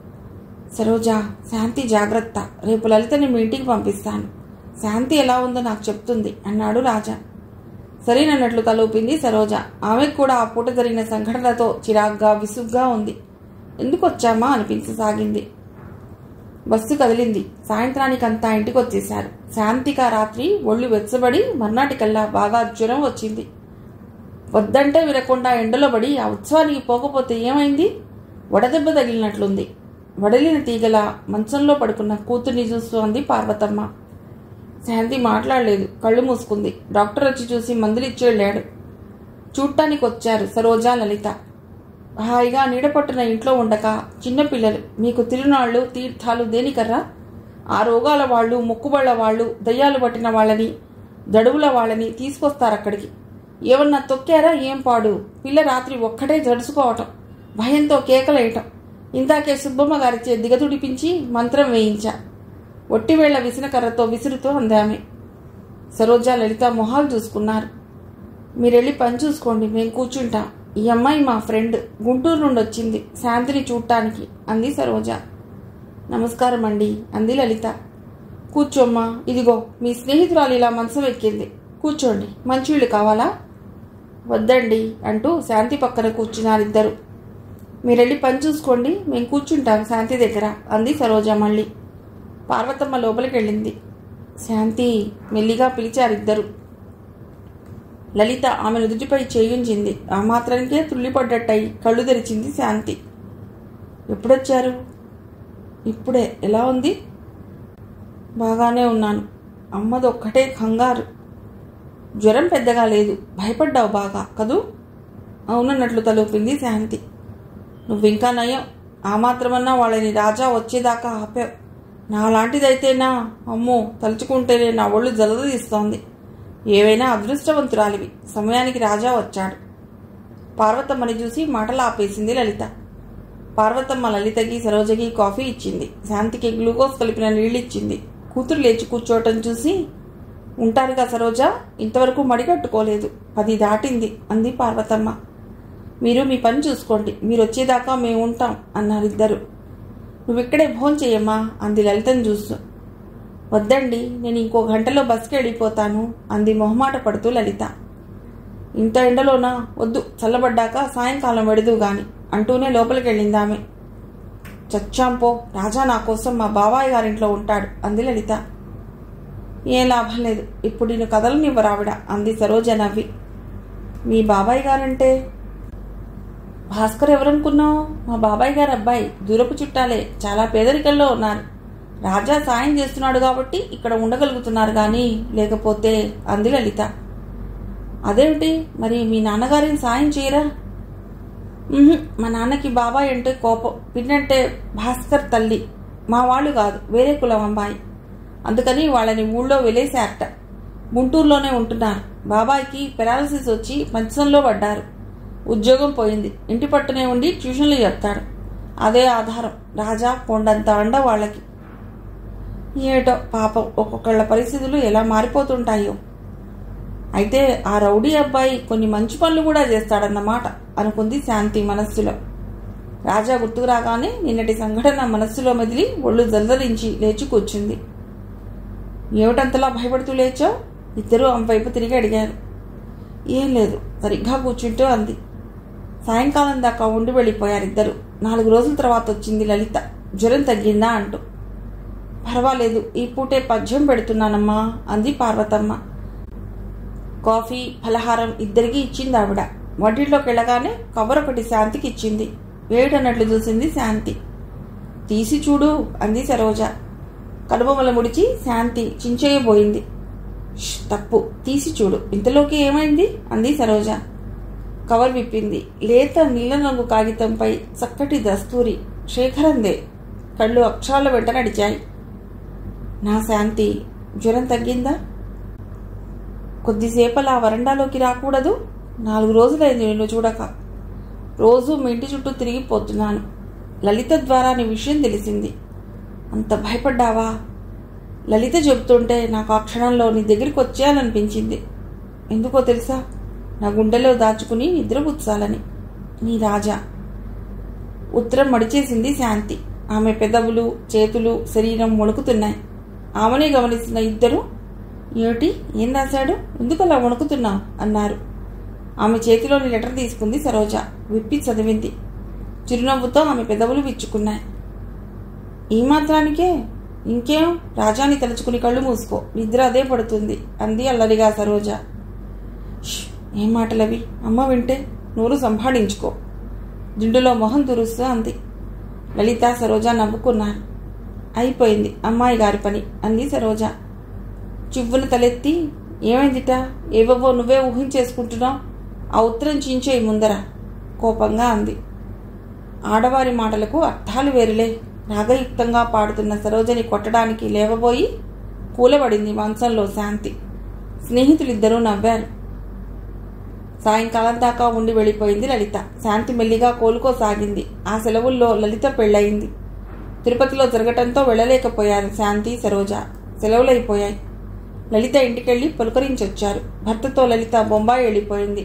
సరోజ, శాంతి జాగ్రత్త, రేపు లలితని మీ ఇంటికి పంపిస్తాను. శాంతి ఎలా ఉందో నాకు చెప్తుంది అన్నాడు రాజా. సరేనన్నట్లు తలూపింది సరోజ. ఆమెకు కూడా ఆ పూట జరిగిన సంఘటనలతో చిరాగ్గా, విసుగ్గా ఉంది. ఎందుకు వచ్చామా అనిపించసాగింది. బస్సు కదిలింది. సాయంత్రానికంతా ఇంటికి వచ్చేశారు. శాంతికి ఆ రాత్రి ఒళ్ళు వెచ్చబడి మర్నాటికల్లా బాగా జ్వరం వచ్చింది. వద్దంటే వినకుండా ఎండలో పడి ఆ ఉత్సవానికి పోకపోతే ఏమైంది? వడదెబ్బ తగిలినట్లుంది. వడలిన తీగల మంచంలో పడుకున్న కూతుర్ని చూస్తూ అంది పార్వతమ్మ. శాంతి మాట్లాడలేదు, కళ్ళు మూసుకుంది. డాక్టర్ వచ్చి చూసి మందులిచ్చి వెళ్ళాడు. చూడటానికి వచ్చారు సరోజ, లలిత. హాయిగా నీడపట్టున ఇంట్లో ఉండక చిన్నపిల్లలు మీకు తిరునాళ్ళు, తీర్థాలు దేనికర్రా? ఆ రోగాల వాళ్ళు, మొక్కుబళ్ళ వాళ్ళు, దయ్యాలు పట్టిన వాళ్ళని, జడువుల వాళ్ళని తీసుకొస్తారక్కడికి. ఏమన్నా తొక్కారా ఏం పాడు? పిల్ల రాత్రి ఒక్కటే జడుచుకోవటం, భయంతో కేకలేయటం. ఇందాకే సుబ్బమ్మ గారిచే దిగతుడిపించి మంత్రం వేయించా. ఒట్టివేళ్ల విసినకర్రతో విసురుతూ అందామె. సరోజ, లలిత మొహాలు చూసుకున్నారు. మీరెళ్ళి పని చూసుకోండి, మేం కూర్చుంటాం. ఈ అమ్మాయి మా ఫ్రెండ్, గుంటూరు నుండి వచ్చింది శాంతిని చూడటానికి అంది సరోజ. నమస్కారం అండి అంది లలిత. కూర్చోమ్మా, ఇదిగో మీ స్నేహితురాలు ఇలా మంచం ఎక్కింది, కూర్చోండి. మంచినీళ్ళు కావాలా? వద్దండి అంటూ శాంతి పక్కన కూర్చున్నారిద్దరు. మీరెళ్ళి పని చూసుకోండి, మేం కూర్చుంటాం శాంతి దగ్గర అంది సరోజ మళ్ళీ. పార్వతమ్మ లోపలికి వెళ్ళింది. శాంతి మెల్లిగా పిలిచారిద్దరు. లలిత ఆమె నుదుటిపై చేయుంచింది. ఆ మాత్రానికే తుల్లిపడ్డట్టయి కళ్ళు తెరిచింది శాంతి. ఎప్పుడొచ్చారు? ఇప్పుడే. ఎలా ఉంది? బాగానే ఉన్నాను. అమ్మదొక్కటే కంగారు. జ్వరం పెద్దగా లేదు. భయపడ్డావు బాగా కదూ? అవునన్నట్లు తలూపింది శాంతి. నువ్వింకా నయం. ఆ మాత్రమన్నా వాళ్ళని రాజా వచ్చేదాకా ఆపావు. నాలాంటిదైతేనా? అమ్మో, తలుచుకుంటేనే నా ఒళ్ళు జలదీస్తోంది. ఏవైనా అదృష్టవంతురాలివి. సమయానికి రాజా వచ్చాడు. పార్వతమ్మని చూసి మాటలు ఆపేసింది లలిత. పార్వతమ్మ లలితకి సరోజకి కాఫీ ఇచ్చింది. శాంతికి గ్లూకోజ్ కలిపిన నీళ్ళు ఇచ్చింది. కూతురు లేచి కూర్చోవటం చూసి, ఉంటారుగా సరోజ, ఇంతవరకు మడిగట్టుకోలేదు, 10 దాటింది అంది పార్వతమ్మ. మీరు మీ పని చూసుకోండి, మీరు వచ్చేదాకా మేము ఉంటాం అన్నారిద్దరు. నువ్విక్కడే భోంచెయ్యమ్మా అంది లలితను చూస్తూ. వద్దండి, నేను ఇంకో గంటలో బస్కి వెళ్ళిపోతాను అంది మొహమాట పడుతూ లలిత. ఇంత ఎండలోనా? వద్దు, చల్లబడ్డాక సాయంకాలం వెడదు గాని అంటూనే లోపలికి వెళ్ళిందామె. చచ్చాంపో, రాజా నా కోసం మా బాబాయ్ గారింట్లో ఉంటాడు అంది లలిత. ఏం లాభం లేదు, ఇప్పుడు నేను కదలనివ్వరావిడ అంది సరోజ నవ్వి. మీ బాబాయ్ గారంటే? భాస్కర్ ఎవరనుకున్నావు? మా బాబాయ్ గారు అబ్బాయి, దూరపు చుట్టాలే, చాలా పేదరికంలో ఉన్నారు. రాజా సాయం చేస్తున్నాడు కాబట్టి ఇక్కడ ఉండగలుగుతున్నారు కానీ లేకపోతే అంది లలిత. అదేమిటి, మరి మీ నాన్నగారిని సాయం చేయరా? మా నాన్నకి బాబాయ్ అంటే కోపం, పిన్నంటే భాస్కర్ తల్లి, మా వాళ్ళు కాదు, వేరే కులం అమ్మాయి, అందుకని వాళ్ళని ఊళ్ళో వెలేశారట. గుంటూరులోనే ఉంటున్నారు. బాబాయ్కి పెరాలసిస్ వచ్చి మంచంలో పడ్డారు. ఉద్యోగం పోయింది. ఇంటి పట్టునే ఉండి ట్యూషన్లు చెప్తాడు. అదే ఆధారం. రాజా కొండంత అండ వాళ్ళకి. ఏటో పాపం, ఒక్కొక్కళ్ళ పరిస్థితులు ఎలా మారిపోతుంటాయో. అయితే ఆ రౌడీ అబ్బాయి కొన్ని మంచి పనులు కూడా చేస్తాడన్నమాట అనుకుంది శాంతి మనస్సులో. రాజా గుర్తుకు రాగానే నిన్నటి సంఘటన మనస్సులో మెదిలి ఒళ్ళు జల్దరించి లేచి కూర్చుంది. ఏమిటంతలా భయపడుతూ లేచో? ఇద్దరూ ఆమె వైపు తిరిగి అడిగారు. ఏం లేదు, సరిగ్గా కూర్చుంటూ అంది. సాయంకాలం దాకా ఉండి వెళ్ళిపోయారిద్దరు. 4 రోజుల తర్వాత వచ్చింది లలిత, జ్వరం తగ్గిందా అంటూ. పర్వాలేదు, ఈ పూటే పద్యం పెడుతున్నానమ్మా అంది పార్వతమ్మ. కాఫీ ఫలహారం ఇద్దరికీ ఇచ్చింది ఆవిడ. వంటింట్లోకి వెళ్ళగానే కవర్ ఒకటి శాంతికి ఇచ్చింది. ఏమిటన్నట్లు చూసింది శాంతి. తీసి చూడు అంది సరోజ. కనుబొమ్మల ముడిచి శాంతి చించేయబోయింది. తప్పు, తీసి చూడు, ఇంతలోకి ఏమైంది అంది సరోజ. కవర్ విప్పింది. లేత నీలం రంగు కాగితంపై చక్కటి దస్తూరి, శేఖరందే. కళ్ళు అక్షరాల వెంట నడిచాయి. నా శాంతి, జ్వరం తగ్గిందా? కొద్దిసేపలా వరండాలోకి రాకూడదు? 4 రోజులైంది నిన్ను చూడక. రోజు మీ ఇంటి చుట్టూ తిరిగిపోతున్నాను. లలిత ద్వారా నీ విషయం తెలిసింది. అంత భయపడ్డావా? లలిత చెబుతుంటే నాకు ఆ క్షణంలో నీ దగ్గరికి వచ్చేయాలనిపించింది. ఎందుకో తెలుసా? నా గుండెలో దాచుకుని నిద్రపుచ్చాలని. నీ రాజా. ఉత్తరం మడిచేసింది శాంతి. ఆమె పెదవులు, చేతులు, శరీరం వణుకుతున్నాయి. ఆమెనే గమనిస్తున్న ఇద్దరు, ఏమిటి, ఏం రాశాడు, ఎందుకలా వణుకుతున్నావు అన్నారు. ఆమె చేతిలోని లెటర్ తీసుకుంది సరోజ. విప్పి చదివింది. చిరునవ్వుతో ఆమె పెదవులు విచ్చుకున్నాయి. ఈ మాత్రానికే? ఇంకేం, రాజాని తలుచుకుని కళ్ళు మూసుకో, నిద్ర అదే పడుతుంది అంది అల్లరిగా సరోజ. ఏం మాటలవి, అమ్మ వింటే? నోరు సంభాళించుకో, దిండులో మొహం తురుస్తూ అంది. లలిత సరోజ నవ్వుకున్నారు. అయిపోయింది అమ్మాయి గారి పని అంది సరోజ. చివ్వున తలెత్తి, ఏమైందిట, ఏవో నువ్వే ఊహించేసుకుంటున్నావు, ఆ ఉత్తరం చించేయి ముందర కోపంగా అంది. ఆడవారి మాటలకు అర్థాలు వేరులే. రాగయుక్తంగా పాడుతున్న సరోజని కొట్టడానికి లేవబోయి కూలబడింది మంచంలో శాంతి. స్నేహితులిద్దరూ నవ్వారు. సాయంకాలం దాకా ఉండి వెళ్ళిపోయింది లలిత. శాంతి మెల్లిగా కోలుకోసాగింది. ఆ సెలవుల్లో లలిత పెళ్ళయింది. తిరుపతిలో జరగటంతో వెళ్ళలేకపోయారు శాంతి, సరోజ. సెలవులైపోయాయి. లలిత ఇంటికెళ్ళి పులకరించొచ్చారు. భర్తతో లలిత బొంబాయి వెళ్ళిపోయింది.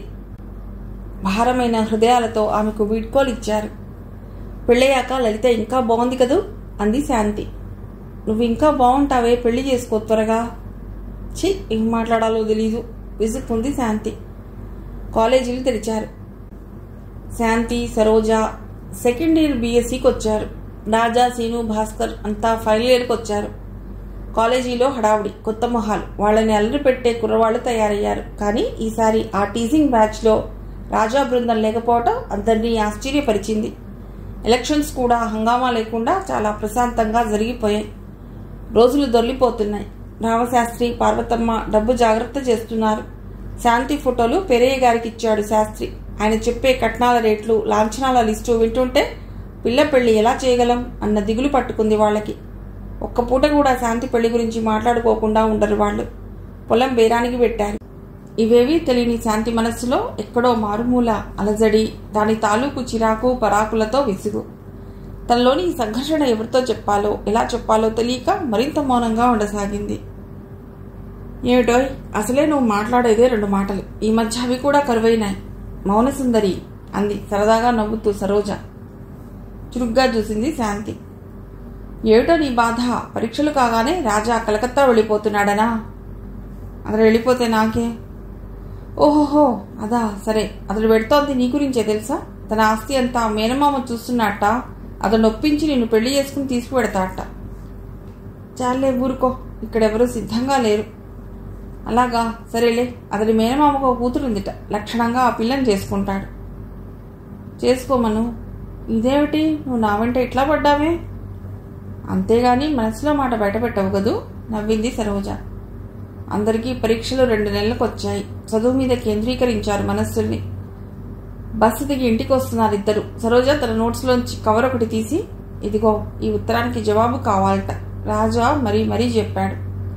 భారమైన హృదయాలతో ఆమెకు వీడ్కోలిచ్చారు. పెళ్ళయ్యాక లలిత ఇంకా బాగుంది కదూ అంది శాంతి. నువ్వు ఇంకా బాగుంటావే, పెళ్లి చేసుకో త్వరగా. ఛీ, ఏం మాట్లాడాలో తెలీదు విసుక్కుంది శాంతి. కాలేజీలు తెరిచారు. శాంతి, సరోజ సెకండ్ ఇయర్ బీఎస్సీకి వచ్చారు. రాజా, సీను, భాస్కర్ అంతా ఫైనల్ ఇయర్కి వచ్చారు. కాలేజీలో హడావుడి, కొత్త మొహాలు, వాళ్ళని అల్లరి పెట్టే కుర్రవాళ్లు తయారయ్యారు. కానీ ఈసారి ఆ టీజింగ్ బ్యాచ్లో రాజా బృందం లేకపోవటం అందరినీ ఆశ్చర్యపరిచింది. ఎలక్షన్స్ కూడా హంగామా లేకుండా చాలా ప్రశాంతంగా జరిగిపోయాయి. రోజులు దొర్లిపోతున్నాయి. రామశాస్త్రి, పార్వతమ్మ డబ్బు జాగ్రత్త చేస్తున్నారు. శాంతి ఫోటోలు పెరయ్య గారికి ఇచ్చాడు శాస్త్రి. ఆయన చెప్పే కట్నాల రేట్లు, లాంఛనాల లిస్టు వింటుంటే పిల్ల పెళ్లి ఎలా చేయగలం అన్న దిగులు పట్టుకుంది వాళ్ళకి. ఒక్క పూట కూడా శాంతి పెళ్లి గురించి మాట్లాడుకోకుండా ఉండరు వాళ్ళు. పొలం బేరానికి పెట్టారు. ఇవేవీ తెలియని శాంతి మనస్సులో ఎక్కడో మారుమూల అలజడి, దాని తాలూకు చిరాకు పరాకులతో విసుగు. తనలోని ఈ సంఘర్షణ ఎవరితో చెప్పాలో ఎలా చెప్పాలో తెలియక మరింత మౌనంగా ఉండసాగింది. ఏమిటోయ్, అసలే నువ్వు మాట్లాడేదే 2 మాటలు, ఈ మధ్య అవి కూడా కరువైనాయి. మౌనసుందరి అంది సరదాగా నవ్వుతూ సరోజ. చురుగ్గా చూసింది శాంతి. ఏమిటో నీ బాధ? పరీక్షలు కాగానే రాజా కలకత్తా వెళ్ళిపోతున్నాడనా? అతడు వెళ్ళిపోతే నాకే? ఓహోహో, అదా, సరే. అతడు పెడుతోంది నీ గురించే తెలుసా? తన ఆస్తి అంతా మేనమామ చూస్తున్నట్ట. అతను ఒప్పించి నిన్ను పెళ్లి చేసుకుని తీసుకువెడతాట. చాలే ఊరుకో, ఇక్కడెవరూ సిద్ధంగా లేరు. అలాగా, సరేలే. అతడి మేనమామకు ఒక కూతురుందిట. లక్షణంగా ఆ పిల్లని చేసుకుంటాడు. చేసుకోమను. ఇదేమిటి, నువ్వు నా వెంట ఇట్లా పడ్డావే? అంతేగాని మనసులో మాట బయట పెట్టవు కదూ, నవ్వింది సరోజ. అందరికీ పరీక్షలు 2 నెలలకు వచ్చాయి. చదువు మీద కేంద్రీకరించారు మనస్సుల్ని. బస్సు దిగి ఇంటికి వస్తున్నారు ఇద్దరు. సరోజ తన నోట్స్లోంచి కవర్ ఒకటి తీసి, ఇదిగో, ఈ ఉత్తరానికి జవాబు కావాలట. రాజా మరీ చెప్పాడు.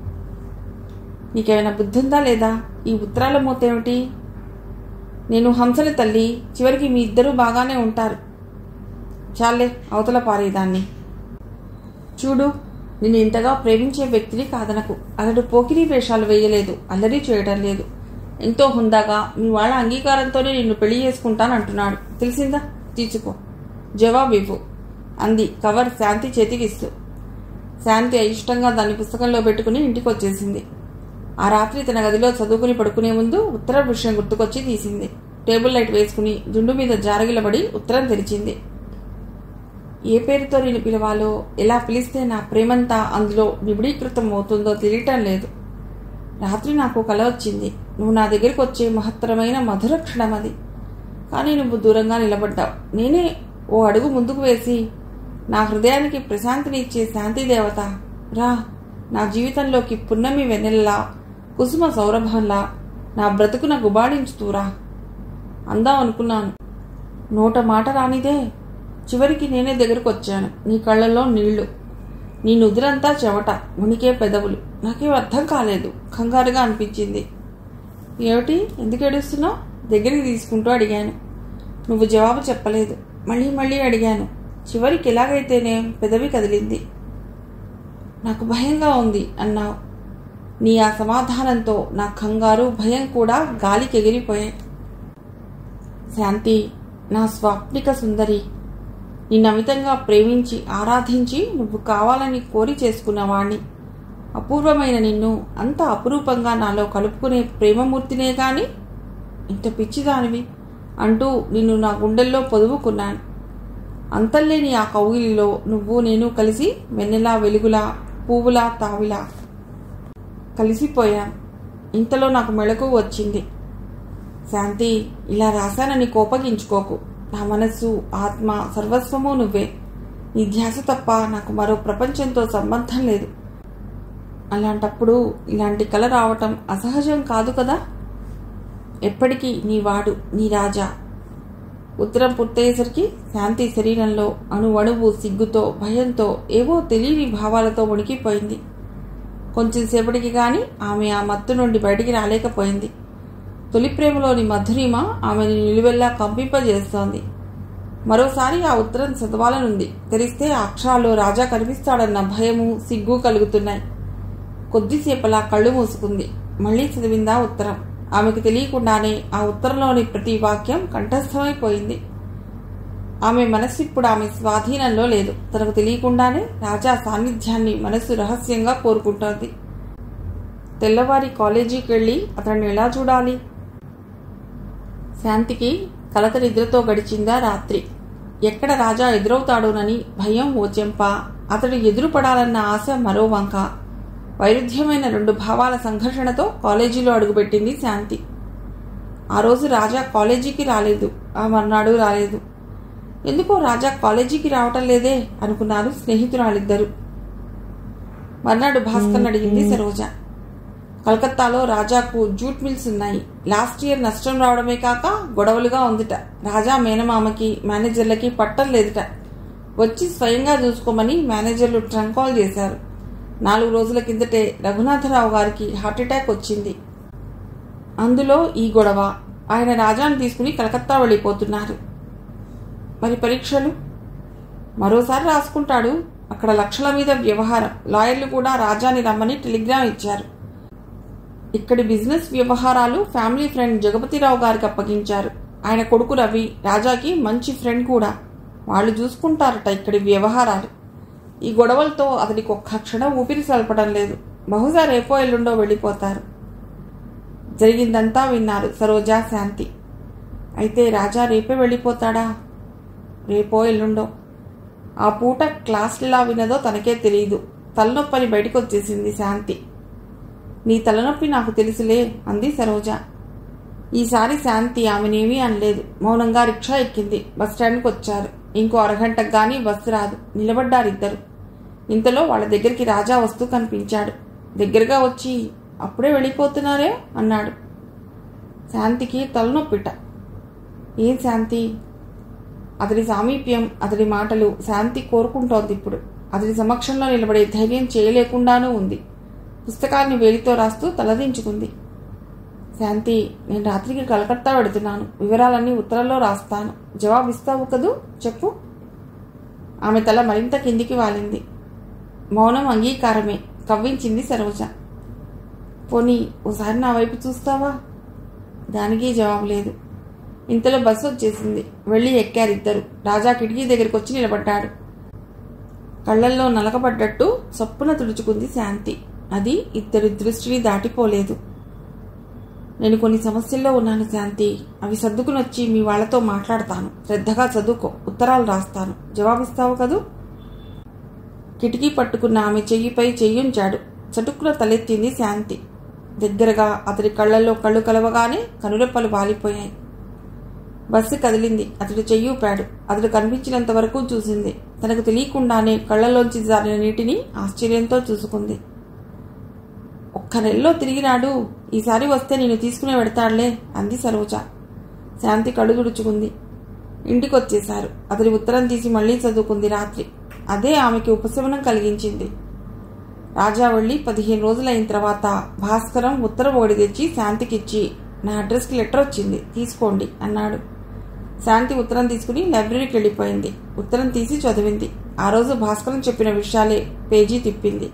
నీకేమైనా బుద్ధుందా లేదా? ఈ ఉత్తరాల మూతేమిటి? నేను హంసల తల్లి. చివరికి మీ ఇద్దరూ బాగానే ఉంటారు. చాలే, అవతల పారేదాన్ని. చూడు, నిన్ను ఇంతగా ప్రేమించే వ్యక్తిని కాదనకు. అతడు పోకిరీ వేషాలు వేయలేదు, అల్లరి చేయడం లేదు. ఎంతో హుందాగా మీ వాళ్ళ అంగీకారంతోనే నిన్ను పెళ్లి చేసుకుంటానంటున్నాడు. తెలిసిందా? తీసుకో, జవాబు ఇవ్వు అంది కవర్ శాంతి చేతికిస్తూ. శాంతి అయిష్టంగా దాన్ని పుస్తకంలో పెట్టుకుని ఇంటికి వచ్చేసింది. ఆ రాత్రి తన గదిలో చదువుకుని పడుకునే ముందు ఉత్తరం విషయం గుర్తుకొచ్చి తీసింది. టేబుల్ లైట్ వేసుకుని దుండు మీద జారగిలబడి ఉత్తరం తెరిచింది. ఏ పేరుతో నేను పిలవాలో, ఎలా పిలిస్తే నా ప్రేమంతా అందులో నిబిడీకృతం అవుతుందో తెలియటం లేదు. రాత్రి నాకు కల వచ్చింది. నువ్వు నా దగ్గరికి వచ్చే మహత్తరమైన మధుర క్షణం అది. కానీ నువ్వు దూరంగా నిలబడ్డావు. నేనే ఓ అడుగు ముందుకు వేసి, నా హృదయానికి ప్రశాంతిని ఇచ్చే శాంతి దేవత, రా, నా జీవితంలోకి పున్నమి వెన్నెల్లా, కుసుమ సౌరభంలా నా బ్రతుకున గుబాడించుతూరా అందాం అనుకున్నాను. నోట మాట రానిదే. చివరికి నేనే దగ్గరకు వచ్చాను. నీ కళ్ళల్లో నీళ్లు, నీ నుదురంతా చెమట, ఉనికే పెదవులు. నాకేం అర్థం కాలేదు. కంగారుగా అనిపించింది. ఏమిటి, ఎందుకు ఏడుస్తున్నావు? దగ్గరికి తీసుకుంటూ అడిగాను. నువ్వు జవాబు చెప్పలేదు. మళ్ళీ అడిగాను. చివరికి ఎలాగైతేనే పెదవి కదిలింది. నాకు భయంగా ఉంది అన్నావు. నీ ఆ సమాధానంతో నా కంగారు, భయం కూడా గాలికి ఎగిరిపోయాయి. శాంతి, నా స్వాప్నిక సుందరి, నిన్ను అమితంగా ప్రేమించి ఆరాధించి నువ్వు కావాలని కోరి చేసుకున్నవాణ్ణి. అపూర్వమైన నిన్ను అంత అపురూపంగా నాలో కలుపుకునే ప్రేమమూర్తినే గాని ఇంత పిచ్చిదానివి అంటూ నిన్ను నా గుండెల్లో పొదువుకున్నాను. అంతల్లేని ఆ కౌగిలిలో నువ్వు నేను కలిసి వెన్నెలా, వెలుగులా, పువ్వులా, తావిలా కలిసిపోయాం. ఇంతలో నాకు మెళకువ వచ్చింది. శాంతి, ఇలా రాశానని కోపగించుకోకు. నా మనస్సు, ఆత్మ, సర్వస్వము నువ్వే. నీ ధ్యాస తప్ప నాకు మరో ప్రపంచంతో సంబంధం లేదు. అలాంటప్పుడు ఇలాంటి కల రావటం అసహజం కాదు కదా. ఎప్పటికీ నీ వాడు, నీ రాజా. ఉత్తరం పూర్తయ్యేసరికి శాంతి శరీరంలో అణువణువు సిగ్గుతో, భయంతో, ఏవో తెలియని భావాలతో వణికిపోయింది. కొంచెం సేపటికి గాని ఆమె ఆ మత్తు నుండి బయటికి రాలేకపోయింది. తొలి ప్రేమలోని మధురిమ ఆమెను నిలువెల్లా కంపింపజేస్తోంది. మరోసారి ఆ ఉత్తరం చదవాలనుంది. తెరిస్తే ఆ అక్షరాల్లో రాజా కనిపిస్తాడన్న భయము, సిగ్గు కలుగుతున్నాయి. కొద్దిసేపలా కళ్ళు మూసుకుంది. మళ్లీ చదివిందా ఉత్తరం. ఆమెకు తెలియకుండానే ఆ ఉత్తరంలోని ప్రతి వాక్యం కంఠస్థమైపోయింది. ఆమె మనస్సు ఇప్పుడు ఆమె స్వాధీనంలో లేదు. తనకు తెలియకుండానే రాజా సాన్నిధ్యాన్ని మనస్సు రహస్యంగా కోరుకుంటోంది. తెల్లవారి కాలేజీకి వెళ్లి అతన్ని ఎలా చూడాలి? శాంతికి కలత నిద్రతో గడిచిందా రాత్రి. ఎక్కడ రాజా ఎదురవుతాడోనని భయం ఓ చెంప, అతడు ఎదురుపడాలన్న ఆశ మరో వంక. వైరుధ్యమైన 2 భావాల సంఘర్షణతో కాలేజీలో అడుగుపెట్టింది శాంతి. ఆ రోజు రాజా కాలేజీకి రాలేదు. ఆ మర్నాడు రాలేదు. ఎందుకో రాజా కాలేజీకి రావటం లేదే అనుకున్నారు స్నేహితురాలిద్దరు. మర్నాడు భాస్కర్ అడిగింది సరోజ. కలకత్తాలో రాజాకు జూట్ మిల్స్ ఉన్నాయి. లాస్ట్ ఇయర్ నష్టం రావడమే కాక గొడవలుగా ఉందిట. రాజా మేనమామకి, మేనేజర్లకి పట్టం లేదుట. వచ్చి స్వయంగా చూసుకోమని మేనేజర్లు ట్రంక్ కాల్ చేశారు. 4 రోజుల కిందటే రఘునాథరావు గారికి హార్ట్అటాక్ వచ్చింది. అందులో ఈ గొడవ. ఆయన రాజాను తీసుకుని కలకత్తా వెళ్ళిపోతున్నారు. మరి పరీక్షలు? మరోసారి రాసుకుంటాడు. అక్కడ లక్షల మీద వ్యవహారం. లాయర్లు కూడా రాజాని రమ్మని టెలిగ్రామ్ ఇచ్చారు. ఇక్కడి బిజినెస్ వ్యవహారాలు ఫ్యామిలీ ఫ్రెండ్ జగపతిరావు గారికి అప్పగించారు. ఆయన కొడుకు రవి రాజాకి మంచి ఫ్రెండ్ కూడా. వాళ్ళు చూసుకుంటారట ఇక్కడి వ్యవహారాలు. ఈ గొడవలతో అతడికి ఒక్క క్షణం ఊపిరి సల్పడం లేదు. బహుశా రేపో ఎల్లుండో వెళ్ళిపోతారు. జరిగిందంతా విన్నారు సరోజ, శాంతి. అయితే రాజా రేపే వెళ్ళిపోతాడా? రేపో ఎల్లుండో. ఆ పూట క్లాసులా వినదో తనకే తెలియదు. తలనొప్పని బయటకు వచ్చేసింది శాంతి. నీ తలనొప్పి నాకు తెలుసులే అంది సరోజ. ఈసారి శాంతి ఆమెనేమీ అనలేదు. మౌనంగా రిక్షా ఎక్కింది. బస్టాండ్కి వచ్చారు. ఇంకో అరగంటకు గానీ బస్సు రాదు. నిలబడ్డారిద్దరు. ఇంతలో వాళ్ళ దగ్గరికి రాజా వస్తూ కనిపించాడు. దగ్గరగా వచ్చి అప్పుడే వెళ్ళిపోతున్నారే అన్నాడు. శాంతికి తలనొప్పిట. ఏం శాంతి? అతడి సామీప్యం, అతడి మాటలు శాంతి కోరుకుంటోంది. ఇప్పుడు అతడి సమక్షంలో నిలబడే ధైర్యం చేయలేకుండానూ ఉంది. పుస్తకాన్ని వేలితో రాస్తూ తలదించుకుంది. శాంతి, నేను రాత్రికి కలకత్తా వెడుతున్నాను. వివరాలన్నీ ఉత్తరంలో రాస్తాను. జవాబిస్తావు కదూ? చెప్పు. ఆమె తల మరింత కిందికి వాలింది. మౌనం అంగీకారమే కవ్వించింది సరోజ. పోనీ ఓసారి నా వైపు చూస్తావా? దానికి జవాబు లేదు. ఇంతలో బస్సు వచ్చేసింది. వెళ్ళి ఎక్కారిద్దరు. రాజా కిటికీ దగ్గరికి వచ్చి నిలబడ్డాడు. కళ్లల్లో నలకబడ్డట్టు సప్పున తుడుచుకుంది శాంతి. అది ఇద్దరి దృష్టిని దాటిపోలేదు. నేను కొన్ని సమస్యల్లో ఉన్నాను శాంతి. అవి సర్దుకునొచ్చి మీ వాళ్లతో మాట్లాడతాను. శ్రద్ధగా చదువుకో. ఉత్తరాలు రాస్తాను. జవాబిస్తావు కదూ? కిటికీ పట్టుకున్న ఆమె చెయ్యిపై చెయ్యుంచాడు. చటుక్కున తలెత్తింది శాంతి. దగ్గరగా అతడి కళ్లల్లో కళ్ళు కలవగానే కనురెప్పలు వాలిపోయాయి. బస్సు కదిలింది. అతడు చెయ్యూపాడు. అతడు కనిపించినంత వరకు చూసింది. తనకు తెలియకుండానే కళ్లలోంచి జారిన నీటిని ఆశ్చర్యంతో చూసుకుంది. ఒక్క నెలలో తిరిగినాడు. ఈసారి వస్తే నేను తీసుకునే పెడతాడులే అంది సరోజ. శాంతి కళ్ళు తుడుచుకుంది. ఇంటికొచ్చేశారు. అతడి ఉత్తరం తీసి మళ్లీ చదువుకుంది రాత్రి. అదే ఆమెకి ఉపశమనం కలిగించింది. రాజా వెళ్ళి 15 రోజులైన తర్వాత భాస్కరం ఉత్తరం ఒకటి తెచ్చి శాంతికిచ్చి, నా అడ్రస్కి లెటర్ వచ్చింది, తీసుకోండి అన్నాడు. శాంతి ఉత్తరం తీసుకుని లైబ్రరీకి వెళ్ళిపోయింది. ఉత్తరం తీసి చదివింది. ఆ రోజు భాస్కరం చెప్పిన విషయాలే పేజీ తిప్పింది.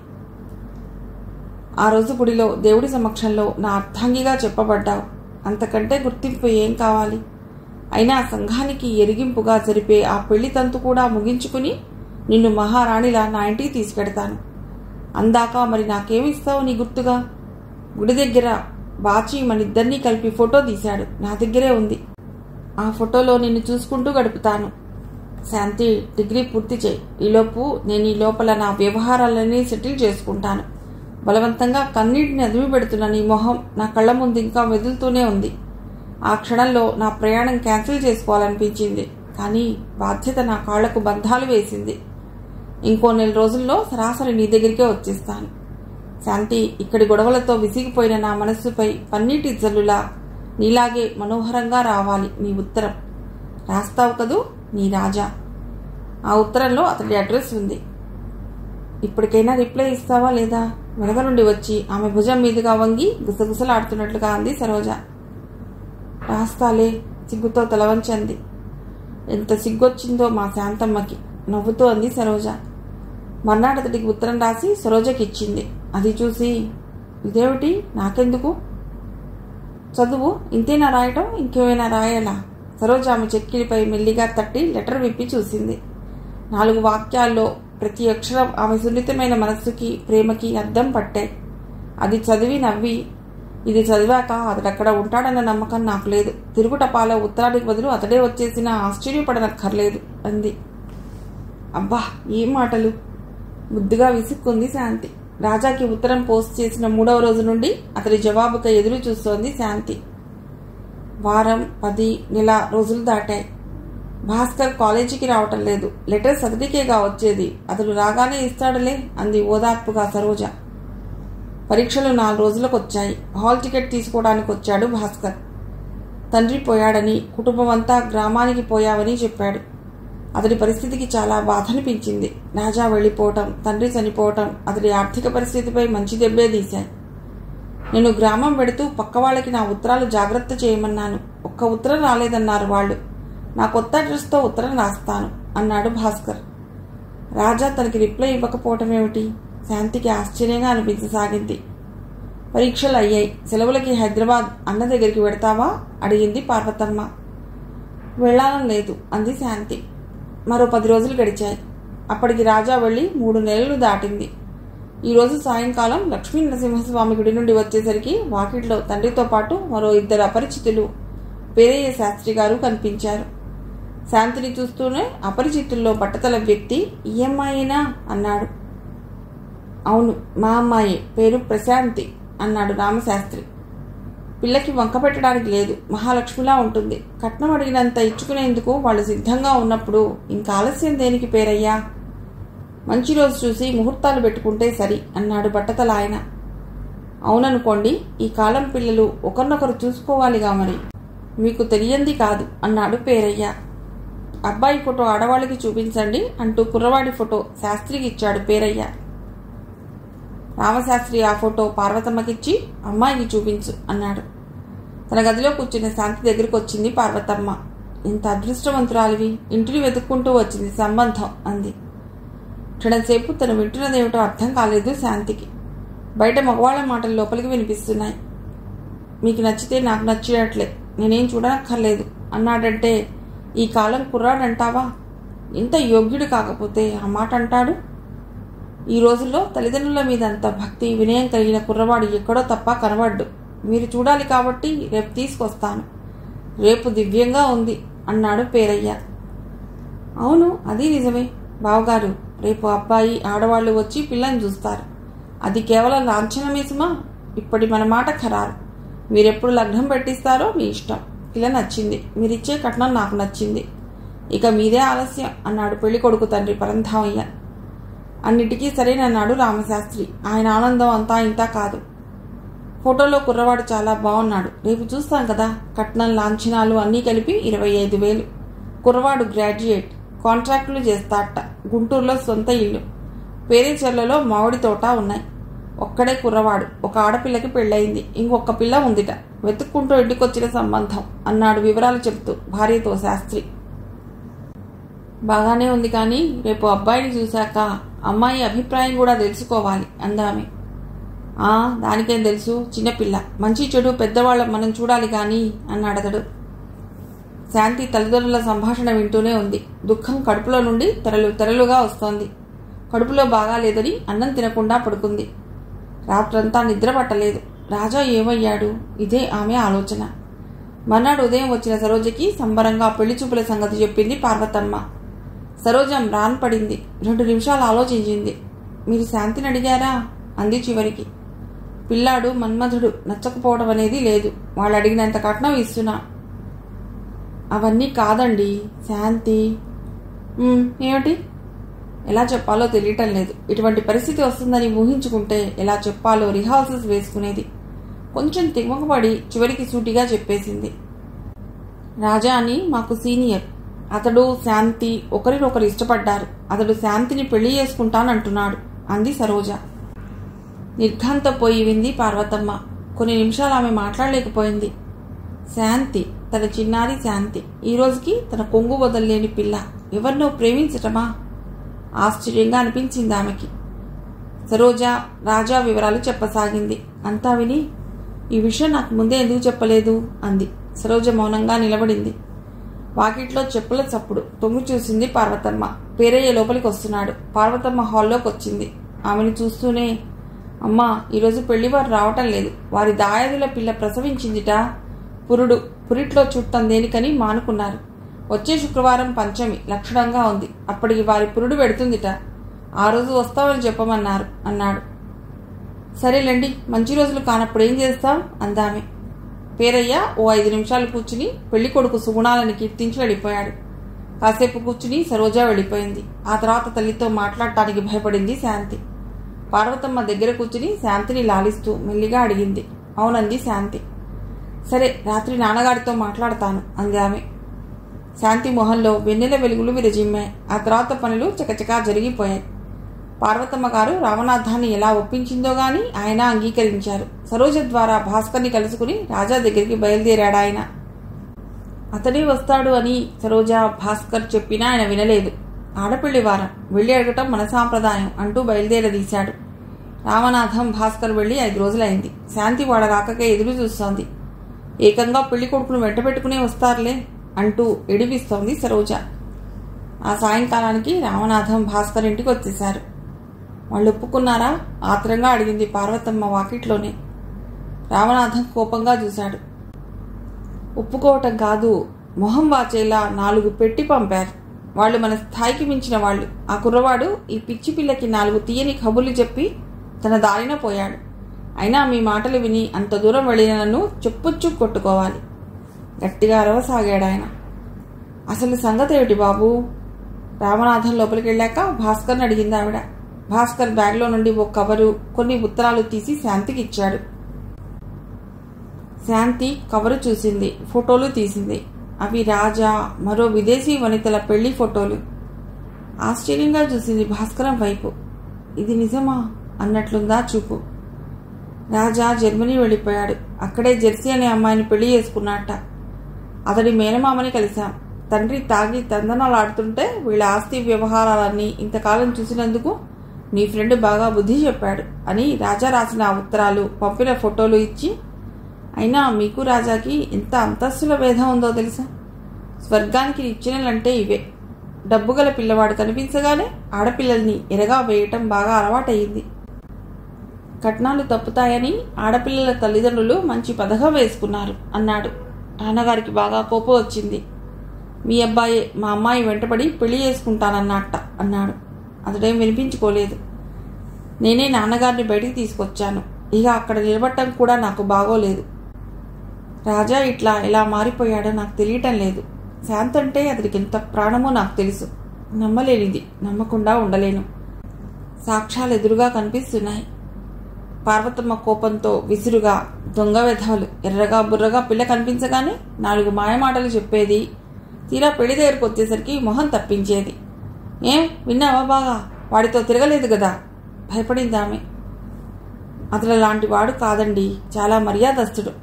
ఆ రోజు గుడిలో దేవుడి సమక్షంలో నా అర్థాంగిగా చెప్పబడ్డావు. అంతకంటే గుర్తింపు ఏం కావాలి? అయినా సంఘానికి ఎరిగింపుగా జరిపే ఆ పెళ్లి తంతు కూడా ముగించుకుని నిన్ను మహారాణిలా నా ఇంటికి తీసుకెడతాను. అందాక మరి నాకేమిస్తావు నీ గుర్తుగా? గుడి దగ్గర బాచి మనిద్దరినీ కలిపి ఫోటో తీశాడు. నా దగ్గరే ఉంది. ఆ ఫోటోలో నిన్ను చూసుకుంటూ గడుపుతాను. శాంతి, డిగ్రీ పూర్తి చేయి. ఈలోపు నేను ఈ లోపల నా వ్యవహారాలన్నీ సెటిల్ చేసుకుంటాను. బలవంతంగా కన్నీటిని అదిమి పెడుతున్న నీ మొహం నా కళ్ల ముందు ఇంకా మెదులుతూనే ఉంది. ఆ క్షణంలో నా ప్రయాణం క్యాన్సిల్ చేసుకోవాలనిపించింది. కానీ బాధ్యత నా కాళ్లకు బంధాలు వేసింది. ఇంకో 4 రోజుల్లో సరాసరి నీ దగ్గరికే వచ్చేస్తాను. శాంతి, ఇక్కడి గొడవలతో విసిగిపోయిన నా మనస్సుపై పన్నీటి జల్లులా నీలాగే మనోహరంగా రావాలి నీ ఉత్తరం. రాస్తావు కదూ? నీ రాజా. ఆ ఉత్తరంలో అతడి అడ్రస్ ఉంది. ఇప్పటికైనా రిప్లై ఇస్తావా లేదా? వెనక నుండి వచ్చి ఆమె భుజం మీదుగా వంగి గుసగుసలాడుతున్నట్లుగా అంది సరోజ. రాస్తాలే సిగ్గుతో తలవంచంది. ఎంత సిగ్గొచ్చిందో మా శాంతమ్మకి నవ్వుతూ అంది సరోజ. మర్నాడు అతడికి ఉత్తరం రాసి సరోజకి ఇచ్చింది. అది చూసి, ఇదేమిటి, నాకెందుకు? చదువు. ఇంతేనా రాయటం? ఇంకేమైనా రాయాలా? సరోజ ఆమె చెక్కిలిపై మెల్లిగా తట్టి లెటర్ విప్పి చూసింది. 4 వాక్యాల్లో ప్రతి అక్షరం ఆమె సున్నితమైన మనస్సుకి, ప్రేమకి అద్దం పట్టాయి. అది చదివి నవ్వి, ఇది చదివాక అతడక్కడ ఉంటాడన్న నమ్మకం నాకు లేదు. తిరుగుటపాలో ఉత్తరానికి బదులు అతడే వచ్చేసినా ఆశ్చర్యపడనక్కర్లేదు అంది. అబ్బా, ఏం మాటలు! ముద్దుగా విసుక్కుంది శాంతి. రాజాకి ఉత్తరం పోస్ట్ చేసిన 3వ రోజు నుండి అతడి జవాబుకై ఎదురు చూస్తోంది శాంతి. వారం, 10, నెల రోజులు దాటాయి. భాస్కర్ కాలేజీకి రావటం లేదు. లెటర్స్ అతడికేగా వచ్చేది. అతడు రాగానే ఇస్తాడులే అంది ఓదార్పుగా సరోజ. పరీక్షలు 4 రోజులకు వచ్చాయి. హాల్ టికెట్ తీసుకోవడానికి వచ్చాడు భాస్కర్. తండ్రి పోయాడని, కుటుంబం అంతా గ్రామానికి పోయావని చెప్పాడు. అతడి పరిస్థితికి చాలా బాధనిపించింది. రాజా వెళ్ళిపోవటం, తండ్రి చనిపోవటం అతడి ఆర్థిక పరిస్థితిపై మంచి దెబ్బే తీశాయి. నేను గ్రామం వెడుతూ పక్క వాళ్ళకి నా ఉత్తరాలు జాగ్రత్త చేయమన్నాను. ఒక్క ఉత్తరం రాలేదన్నారు వాళ్ళు. నా కొత్త అడ్రస్తో ఉత్తరం రాస్తాను అన్నాడు భాస్కర్. రాజా తనకి రిప్లై ఇవ్వకపోవటం ఏమిటి? శాంతికి ఆశ్చర్యంగా అనిపించసాగింది. పరీక్షలు అయ్యాయి. సెలవులకి హైదరాబాద్ అన్న దగ్గరికి వెడతావా అడిగింది పార్వతమ్మ. వెళ్ళాలని లేదు అంది శాంతి. మరో 10 రోజులు గడిచాయి. అప్పటికి రాజా వెళ్ళి 3 నెలలు దాటింది. ఈరోజు సాయంకాలం లక్ష్మీ నరసింహస్వామి గుడి నుండి వచ్చేసరికి వాకిట్లో తండ్రితో పాటు మరో 2 అపరిచితులు పేరయ్య శాస్త్రి గారు కనిపించారు. శాంతిని చూస్తూనే అపరిచితుల్లో బట్టతల వ్యక్తి ఈ అమ్మాయేనా అన్నాడు. అవును, మా అమ్మాయి, పేరు ప్రశాంతి అన్నాడు రామశాస్త్రి. పిల్లకి వంక పెట్టడానికి లేదు, మహాలక్ష్మిలా ఉంటుంది. కట్నం అడిగినంత ఇచ్చుకునేందుకు వాళ్ళు సిద్ధంగా ఉన్నప్పుడు ఇంకా ఆలస్యం దేనికి పేరయ్యా? మంచి రోజు చూసి ముహూర్తాలు పెట్టుకుంటే సరి అన్నాడు బట్టతల ఆయన. అవుననుకోండి, ఈ కాలం పిల్లలు ఒకరినొకరు చూసుకోవాలిగా మరి. మీకు తెలియంది కాదు అన్నాడు పేరయ్య. అబ్బాయి ఫోటో ఆడవాళ్ళకి చూపించండి అంటూ కుర్రవాడి ఫోటో శాస్త్రికి ఇచ్చాడు పేరయ్య. రామశాస్త్రి ఆ ఫోటో పార్వతమ్మకిచ్చి అమ్మాయికి చూపించు అన్నాడు. తన గదిలో కూర్చున్న శాంతి దగ్గరికి వచ్చింది పార్వతమ్మ. ఇంత అదృష్టవంతురాలివి, ఇంటిని వెతుక్కుంటూ వచ్చింది సంబంధం అంది. క్షణంసేపు తను వింటున్నదేమిటో అర్థం కాలేదు శాంతికి. బయట మగవాళ్ల మాటలు లోపలికి వినిపిస్తున్నాయి. మీకు నచ్చితే నాకు నచ్చినట్లే, నేనేం చూడనక్కర్లేదు అన్నాడంటే ఈ కాలం కుర్రాడంటావా? ఇంత యోగ్యుడు కాకపోతే ఆ మాట అంటాడు? ఈ రోజుల్లో తల్లిదండ్రుల మీద అంత భక్తి వినయం కలిగిన కుర్రవాడు ఎక్కడో తప్ప కనబడ్డు. మీరు చూడాలి కాబట్టి రేపు తీసుకొస్తాను. రేపు దివ్యంగా ఉంది అన్నాడు పేరయ్య. అవును, అది నిజమే బావగారు. రేపు అబ్బాయి ఆడవాళ్లు వచ్చి పిల్లని చూస్తారు. అది కేవలం లాంఛనమే సుమా. ఇప్పటి మన మాట ఖరారు. మీరెప్పుడు లగ్నం పెట్టిస్తారో మీ ఇష్టం. పిల్ల నచ్చింది, మీరిచ్చే కట్నం నాకు నచ్చింది. ఇక మీదే ఆలస్యం అన్నాడు పెళ్లి కొడుకు తండ్రి పరంధామయ్య. అన్నిటికీ సరేనన్నాడు రామశాస్త్రి. ఆయన ఆనందం అంతా ఇంతా కాదు. ఫోటోలో కుర్రవాడు చాలా బాగున్నాడు. రేపు చూస్తాం కదా. కట్నం లాంఛనాలు అన్నీ కలిపి 25,000. కుర్రవాడు గ్రాడ్యుయేట్, కాంట్రాక్టులు చేస్తాట. గుంటూరులో సొంత ఇల్లు, పేరేచెర్లలో మామిడి తోట ఉన్నాయి. ఒక్కడే కుర్రవాడు. ఒక ఆడపిల్లకి పెళ్ళయింది, ఇంకొక పిల్ల ఉందిట. వెతుక్కుంటూ ఇంటికొచ్చిన సంబంధం అన్నాడు వివరాలు చెబుతూ భార్యతో శాస్త్రి. బాగానే ఉంది, కానీ రేపు అబ్బాయిని చూశాక అమ్మాయి అభిప్రాయం కూడా తెలుసుకోవాలి అందామె. దానికేం తెలుసు, చిన్నపిల్ల. మంచి చెడు పెద్దవాళ్ళ మనం చూడాలి కానీ అన్నాడతడు. శాంతి తల్లిదండ్రుల సంభాషణ వింటూనే ఉంది. దుఃఖం కడుపులో నుండి తెరలుగా వస్తోంది. కడుపులో బాగాలేదని అన్నం తినకుండా పడుకుంది. రాత్రంతా నిద్ర పట్టలేదు. రాజా ఏమయ్యాడు? ఇదే ఆమె ఆలోచన. మర్నాడు ఉదయం వచ్చిన సరోజకి సంబరంగా పెళ్లి చూపుల సంగతి చెప్పింది పార్వతమ్మ. సరోజం రాన్పడింది. 2 నిమిషాలు ఆలోచించింది. మీరు శాంతిని అడిగారా అంది చివరికి. పిల్లాడు మన్మధుడు, నచ్చకపోవడం అనేది లేదు. వాళ్ళు అడిగినంత కట్నం ఇస్తున్నా. అవన్నీ కాదండి శాంతి. ఏమిటి? ఎలా చెప్పాలో తెలియటం లేదు. ఇటువంటి పరిస్థితి వస్తుందని ఊహించుకుంటే ఎలా చెప్పాలో రిహార్సల్స్ వేసుకునేది. కొంచెం తిమ్మకపడి చివరికి సూటిగా చెప్పేసింది. రాజా అని మాకు సీనియర్. అతడు శాంతి ఒకరినొకరు ఇష్టపడ్డారు. అతడు శాంతిని పెళ్లి చేసుకుంటానంటున్నాడు అంది సరోజ. నిర్ఘాంతపోయి వింది పార్వతమ్మ. కొన్ని నిమిషాలు ఆమె మాట్లాడలేకపోయింది. శాంతి, తన చిన్నారి శాంతి, ఈ రోజుకి తన కొంగు వదల్లేని పిల్ల ఎవరినో ప్రేమించటమా? ఆశ్చర్యంగా అనిపించింది ఆమెకి. సరోజ రాజా వివరాలు చెప్పసాగింది. అంతా విని ఈ విషయం నాకు ముందే ఎందుకు చెప్పలేదు అంది. సరోజ మౌనంగా నిలబడింది. వాకిట్లో చెప్పుల చప్పుడు. తొంగి చూసింది పార్వతమ్మ. పేరయ్య లోపలికి వస్తున్నాడు. పార్వతమ్మ హాల్లోకి వచ్చింది. ఆమెను చూస్తూనే, అమ్మా, ఈరోజు పెళ్లివారు రావటం లేదు. వారి దాయాదుల పిల్ల ప్రసవించిందిట. పురిట్లో చుట్టం దేనికని మానుకున్నారు. వచ్చే శుక్రవారం పంచమి లక్షణంగా ఉంది. అప్పటికి వారి పురుడు పెడుతుందిట. ఆ రోజు వస్తామని చెప్పమన్నారు అన్నాడు. సరేలేండి, మంచి రోజులు కానప్పుడు ఏం చేస్తాం అందామె. పేరయ్య ఓ 5 నిమిషాలు కూర్చుని పెళ్లి కొడుకు సుగుణాలని కీర్తించి వెళ్ళిపోయాడు. కాసేపు కూర్చుని సరోజ వెళ్ళిపోయింది. ఆ తర్వాత తల్లితో మాట్లాడటానికి భయపడింది శాంతి. పార్వతమ్మ దగ్గర కూర్చుని శాంతిని లాలిస్తూ మెల్లిగా అడిగింది. అవునంది శాంతి. సరే, రాత్రి నాన్నగారితో మాట్లాడతాను అంది ఆమె. శాంతి మొహంలో వెన్నెల వెలుగులు విరజిమ్మాయి. ఆ తర్వాత పనులు చకచకా జరిగిపోయాయి. పార్వతమ్మ గారు రామనాథాన్ని ఎలా ఒప్పించిందో గాని ఆయన అంగీకరించారు. సరోజ ద్వారా భాస్కర్ని కలుసుకుని రాజా దగ్గరికి బయలుదేరాడు ఆయన. అతడే వస్తాడు అని సరోజ భాస్కర్ చెప్పినా ఆయన వినలేదు. ఆడపిల్లి వారం వెళ్ళి అడగటం మన సాంప్రదాయం అంటూ బయలుదేరదీశాడు. రామనాథం భాస్కర్ వెళ్ళి 5 రోజులైంది. శాంతి వాడ రాకకే ఎదురు చూస్తోంది. ఏకంగా పెళ్లి కొడుకును వెంట పెట్టుకునే వస్తారులే అంటూ ఎడిపిస్తోంది సరోజ. ఆ సాయంకాలానికి రామనాథం భాస్కర్ ఇంటికి వచ్చేశారు. వాళ్ళు ఒప్పుకున్నారా? ఆత్రంగా అడిగింది పార్వతమ్మ వాకిట్లోనే. రామనాథం కోపంగా చూశాడు. ఒప్పుకోవటం కాదు, మొహం వాచేలా 4 పెట్టి పంపారు. వాళ్ళు మన స్థాయికి మించిన వాళ్ళు. ఆ కుర్రవాడు ఈ పిచ్చి పిల్లకి 4 తీయని కబుర్లు చెప్పి తన దారిన పోయాడు. అయినా మీ మాటలు విని అంత దూరం వెళ్ళిన నన్ను చెప్పుచ్చు కొట్టుకోవాలి. గట్టిగా అరవసాగాడు ఆయన. అసలు సంగతి ఏమిటి బాబు? రామనాథం లోపలికి వెళ్ళాక భాస్కర్ని అడిగింది ఆవిడ. భాస్కర్ బ్యాగ్లో నుండి ఓ కవరు, కొన్ని ఉత్తరాలు తీసి శాంతికి ఇచ్చాడు. శాంతి కవరు చూసింది, ఫోటోలు తీసింది. అవి రాజా, మరో విదేశీ వనితల పెళ్లి ఫోటోలు. ఆశ్చర్యంగా చూసింది భాస్కరం వైపు. ఇది నిజమా అన్నట్లుందా చూపు. రాజా జర్మనీ వెళ్ళిపోయాడు. అక్కడే జెర్సీ అనే అమ్మాయిని పెళ్లి చేసుకున్నట్ట. అతడి మేనమామని కలిశాం. తండ్రి తాగి తందనాలాడుతుంటే వీళ్ళ ఆస్తి వ్యవహారాలన్నీ ఇంతకాలం చూసినందుకు నీ ఫ్రెండ్ బాగా బుద్ధి చెప్పాడు అని రాజా రాసిన ఆ ఉత్తరాలు, పంపిన ఫోటోలు ఇచ్చి, అయినా మీకు రాజాకి ఎంత అంతస్తుల భేదం ఉందో తెలుసా? స్వర్గానికి ఇచ్చినలంటే ఇవే. డబ్బుగల పిల్లవాడు కనిపించగానే ఆడపిల్లల్ని ఎరగా వేయటం బాగా అలవాటయింది. కట్నాలు తప్పుతాయని ఆడపిల్లల తల్లిదండ్రులు మంచి పథకం వేసుకున్నారు అన్నాడు. నాన్నగారికి బాగా కోపం వచ్చింది. మీ అబ్బాయే మా అమ్మాయి వెంటపడి పెళ్లి చేసుకుంటానన్నట్ట అన్నాడు. అతడేం వినిపించుకోలేదు. నేనే నాన్నగారిని బయటికి తీసుకొచ్చాను. ఇక అక్కడ నిలబడటం కూడా నాకు బాగోలేదు. రాజా ఇట్లా ఎలా మారిపోయాడో నాకు తెలియటం లేదు. శాంతి అంటే అతడికి ఎంత ప్రాణమో నాకు తెలుసు. నమ్మలేనిది, నమ్మకుండా ఉండలేను. సాక్ష్యాలు ఎదురుగా కనిపిస్తున్నాయి. పార్వతమ్మ కోపంతో విసురుగా, దొంగ వెధవలు, ఎర్రగా బుర్రగా పిల్ల కనిపించగానే 4 మాయమాటలు చెప్పేది. తీరా పెళ్లి దగ్గరకు వచ్చేసరికి మొహం తప్పించేది. ఏం విన్నావా బాగా? వాడితో తిరగలేదు కదా? భయపడిందామె. అతడు లాంటి వాడు కాదండి, చాలా మర్యాదస్తుడు.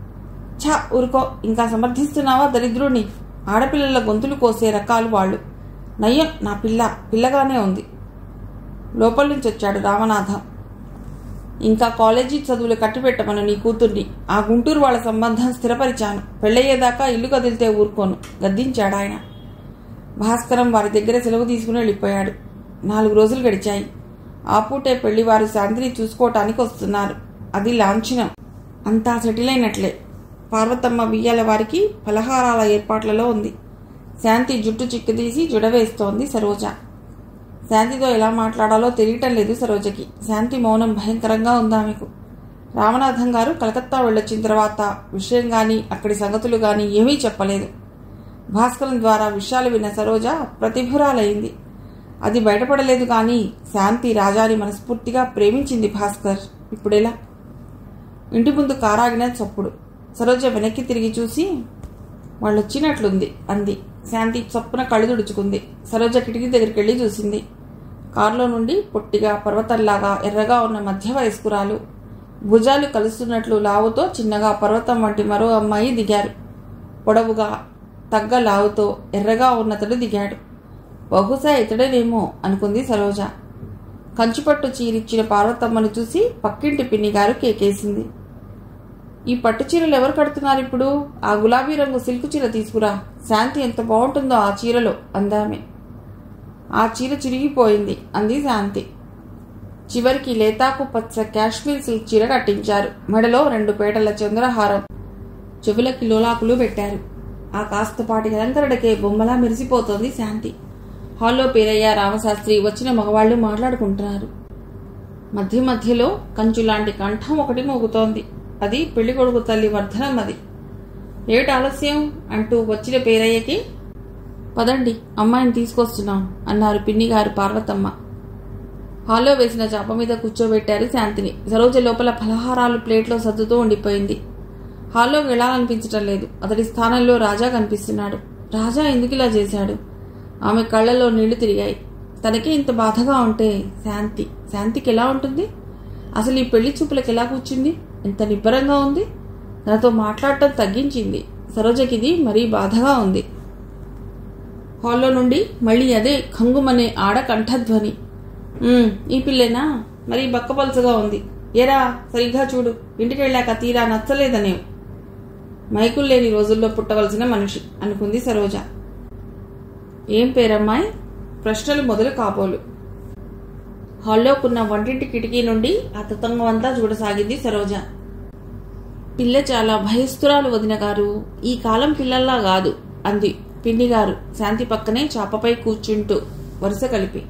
ఛా ఊరుకో, ఇంకా సమర్థిస్తున్నావా దరిద్రుని? ఆడపిల్లల గొంతులు కోసే రకాలు వాళ్ళు. నయ్యం, నా పిల్లగానే ఉంది. లోపల నుంచి వచ్చాడు రామనాథం. ఇంకా కాలేజీ చదువులు కట్టిపెట్టమను నీ కూతుర్ని. ఆ గుంటూరు వాళ్ళ సంబంధం స్థిరపరిచాను. పెళ్ళయ్యేదాకా ఇల్లు కదిలితే ఊరుకోను గద్దించాడు ఆయన. భాస్కరం వారి దగ్గర సెలవు తీసుకుని వెళ్ళిపోయాడు. 4 రోజులు గడిచాయి. ఆ పూటే పెళ్లి వారు శాంతిని చూసుకోవటానికి వస్తున్నారు. అది లాంఛనం. అంతా సెటిల్ అయినట్లే. పార్వతమ్మ వియ్యాల వారికి పలహారాల ఏర్పాట్లలో ఉంది. శాంతి జుట్టు చిక్కుదీసి జుడవేస్తోంది సరోజ. శాంతితో ఎలా మాట్లాడాలో తెలియటం లేదు సరోజకి. శాంతి మౌనం భయంకరంగా ఉందామెకు. రామనాథం గారు కలకత్తా వెళ్ళొచ్చిన తర్వాత విషయం గాని అక్కడి సంగతులు గాని ఏమీ చెప్పలేదు. భాస్కరం ద్వారా విషయాలు విన్న సరోజ ప్రతిభురాలైంది. అది బయటపడలేదు కానీ శాంతి రాజాని మనస్ఫూర్తిగా ప్రేమించింది భాస్కర్. ఇప్పుడెలా? ఇంటి ముందు కారాగిన చప్పుడు. సరోజ వెనక్కి తిరిగి చూసి, వాళ్ళొచ్చినట్లుంది అంది. శాంతి చప్పున కళ్ళు తుడుచుకుంది. సరోజ కిటికీ దగ్గరికి వెళ్ళి చూసింది. కారులో నుండి పొట్టిగా పర్వతంలాగా ఎర్రగా ఉన్న మధ్య వయస్కురాలు, భుజాలు కలుస్తున్నట్లు లావుతో చిన్నగా పర్వతం వంటి మరో అమ్మాయి దిగారు. పొడవుగా తగ్గ లావుతో ఎర్రగా ఉన్నతడు దిగాడు. బహుశా ఇతడేనేమో అనుకుంది సరోజ. కంచుపట్టు చీరిచ్చిన పార్వతమ్మను చూసి పక్కింటి పిన్నిగారు కేకేసింది. ఈ పట్టు చీరలు ఎవరు కడుతున్నారు ఇప్పుడు? ఆ గులాబీ రంగు సిల్క్ చీర తీసుకురా. శాంతి ఎంత బాగుంటుందో ఆ చీరలో అందామె. ఆ చీర చిరిగిపోయింది అంది శాంతి. చివరికి లేతాకు పచ్చ కాశ్మీర్ సిల్క్ చీర కట్టించారు. మెడలో 2 పేటల చంద్రహారం, చెవులకి లోలాకులు పెట్టారు. ఆ కాస్తపాటి అలంకరణకే బొమ్మలా మెరిసిపోతోంది శాంతి. హాల్లో పేరయ్య, రామశాస్త్రి, వచ్చిన మగవాళ్లు మాట్లాడుకుంటున్నారు. మధ్య మధ్యలో కంచులాంటి కంఠం ఒకటి మోగుతోంది. అది పెళ్లికొడుకు తల్లి వర్ధనం. అది ఏమిటి ఆలస్యం అంటూ వచ్చిన పేరయ్యకి, పదండి అమ్మాయిని తీసుకొస్తున్నాం అన్నారు పిన్నిగారు పార్వతమ్మ. హాల్లో వేసిన చాప మీద కూర్చోబెట్టారు శాంతిని. సరోజ లోపల ఫలహారాలు ప్లేట్లో సర్దుతూ ఉండిపోయింది. హాల్లోకి వెళ్లాలనిపించటం లేదు. అతడి స్థానంలో రాజా కనిపిస్తున్నాడు. రాజా ఎందుకు ఇలా చేశాడు? ఆమె కళ్లలో నీళ్లు తిరిగాయి. తనకి ఇంత బాధగా ఉంటే శాంతికి ఎలా ఉంటుంది? అసలు ఈ పెళ్లి చూపులకు ఎలా కూర్చుంది? ఎంత నిబ్బరంగా ఉంది. నాతో మాట్లాడటం తగ్గించింది. సరోజకి ఇది మరీ బాధగా ఉంది. హాల్లో నుండి మళ్ళీ అదే ఖంగుమనే ఆడ కంఠధ్వని. ఈ పిల్లేనా? మరీ బక్కపలుసుగా ఉంది. ఏరా, సరిగ్గా చూడు. ఇంటికెళ్ళాక తీరా నచ్చలేదనేవు. మైకులు లేని రోజుల్లో పుట్టవలసిన మనిషి అనుకుంది సరోజ. ఏం పేరమ్మాయి? ప్రశ్నలు మొదలు కాబోలు. హాల్లోకున్న వంటింటి కిటికీ నుండి ఆ తతంగం అంతా చూడసాగింది సరోజ. పిల్ల చాలా భయస్థురాలు వదిన గారు. ఈ కాలం పిల్లల్లా కాదు అంది పిన్నిగారు శాంతి పక్కనే చాపపై కూర్చుంటూ వరుస కలిపి.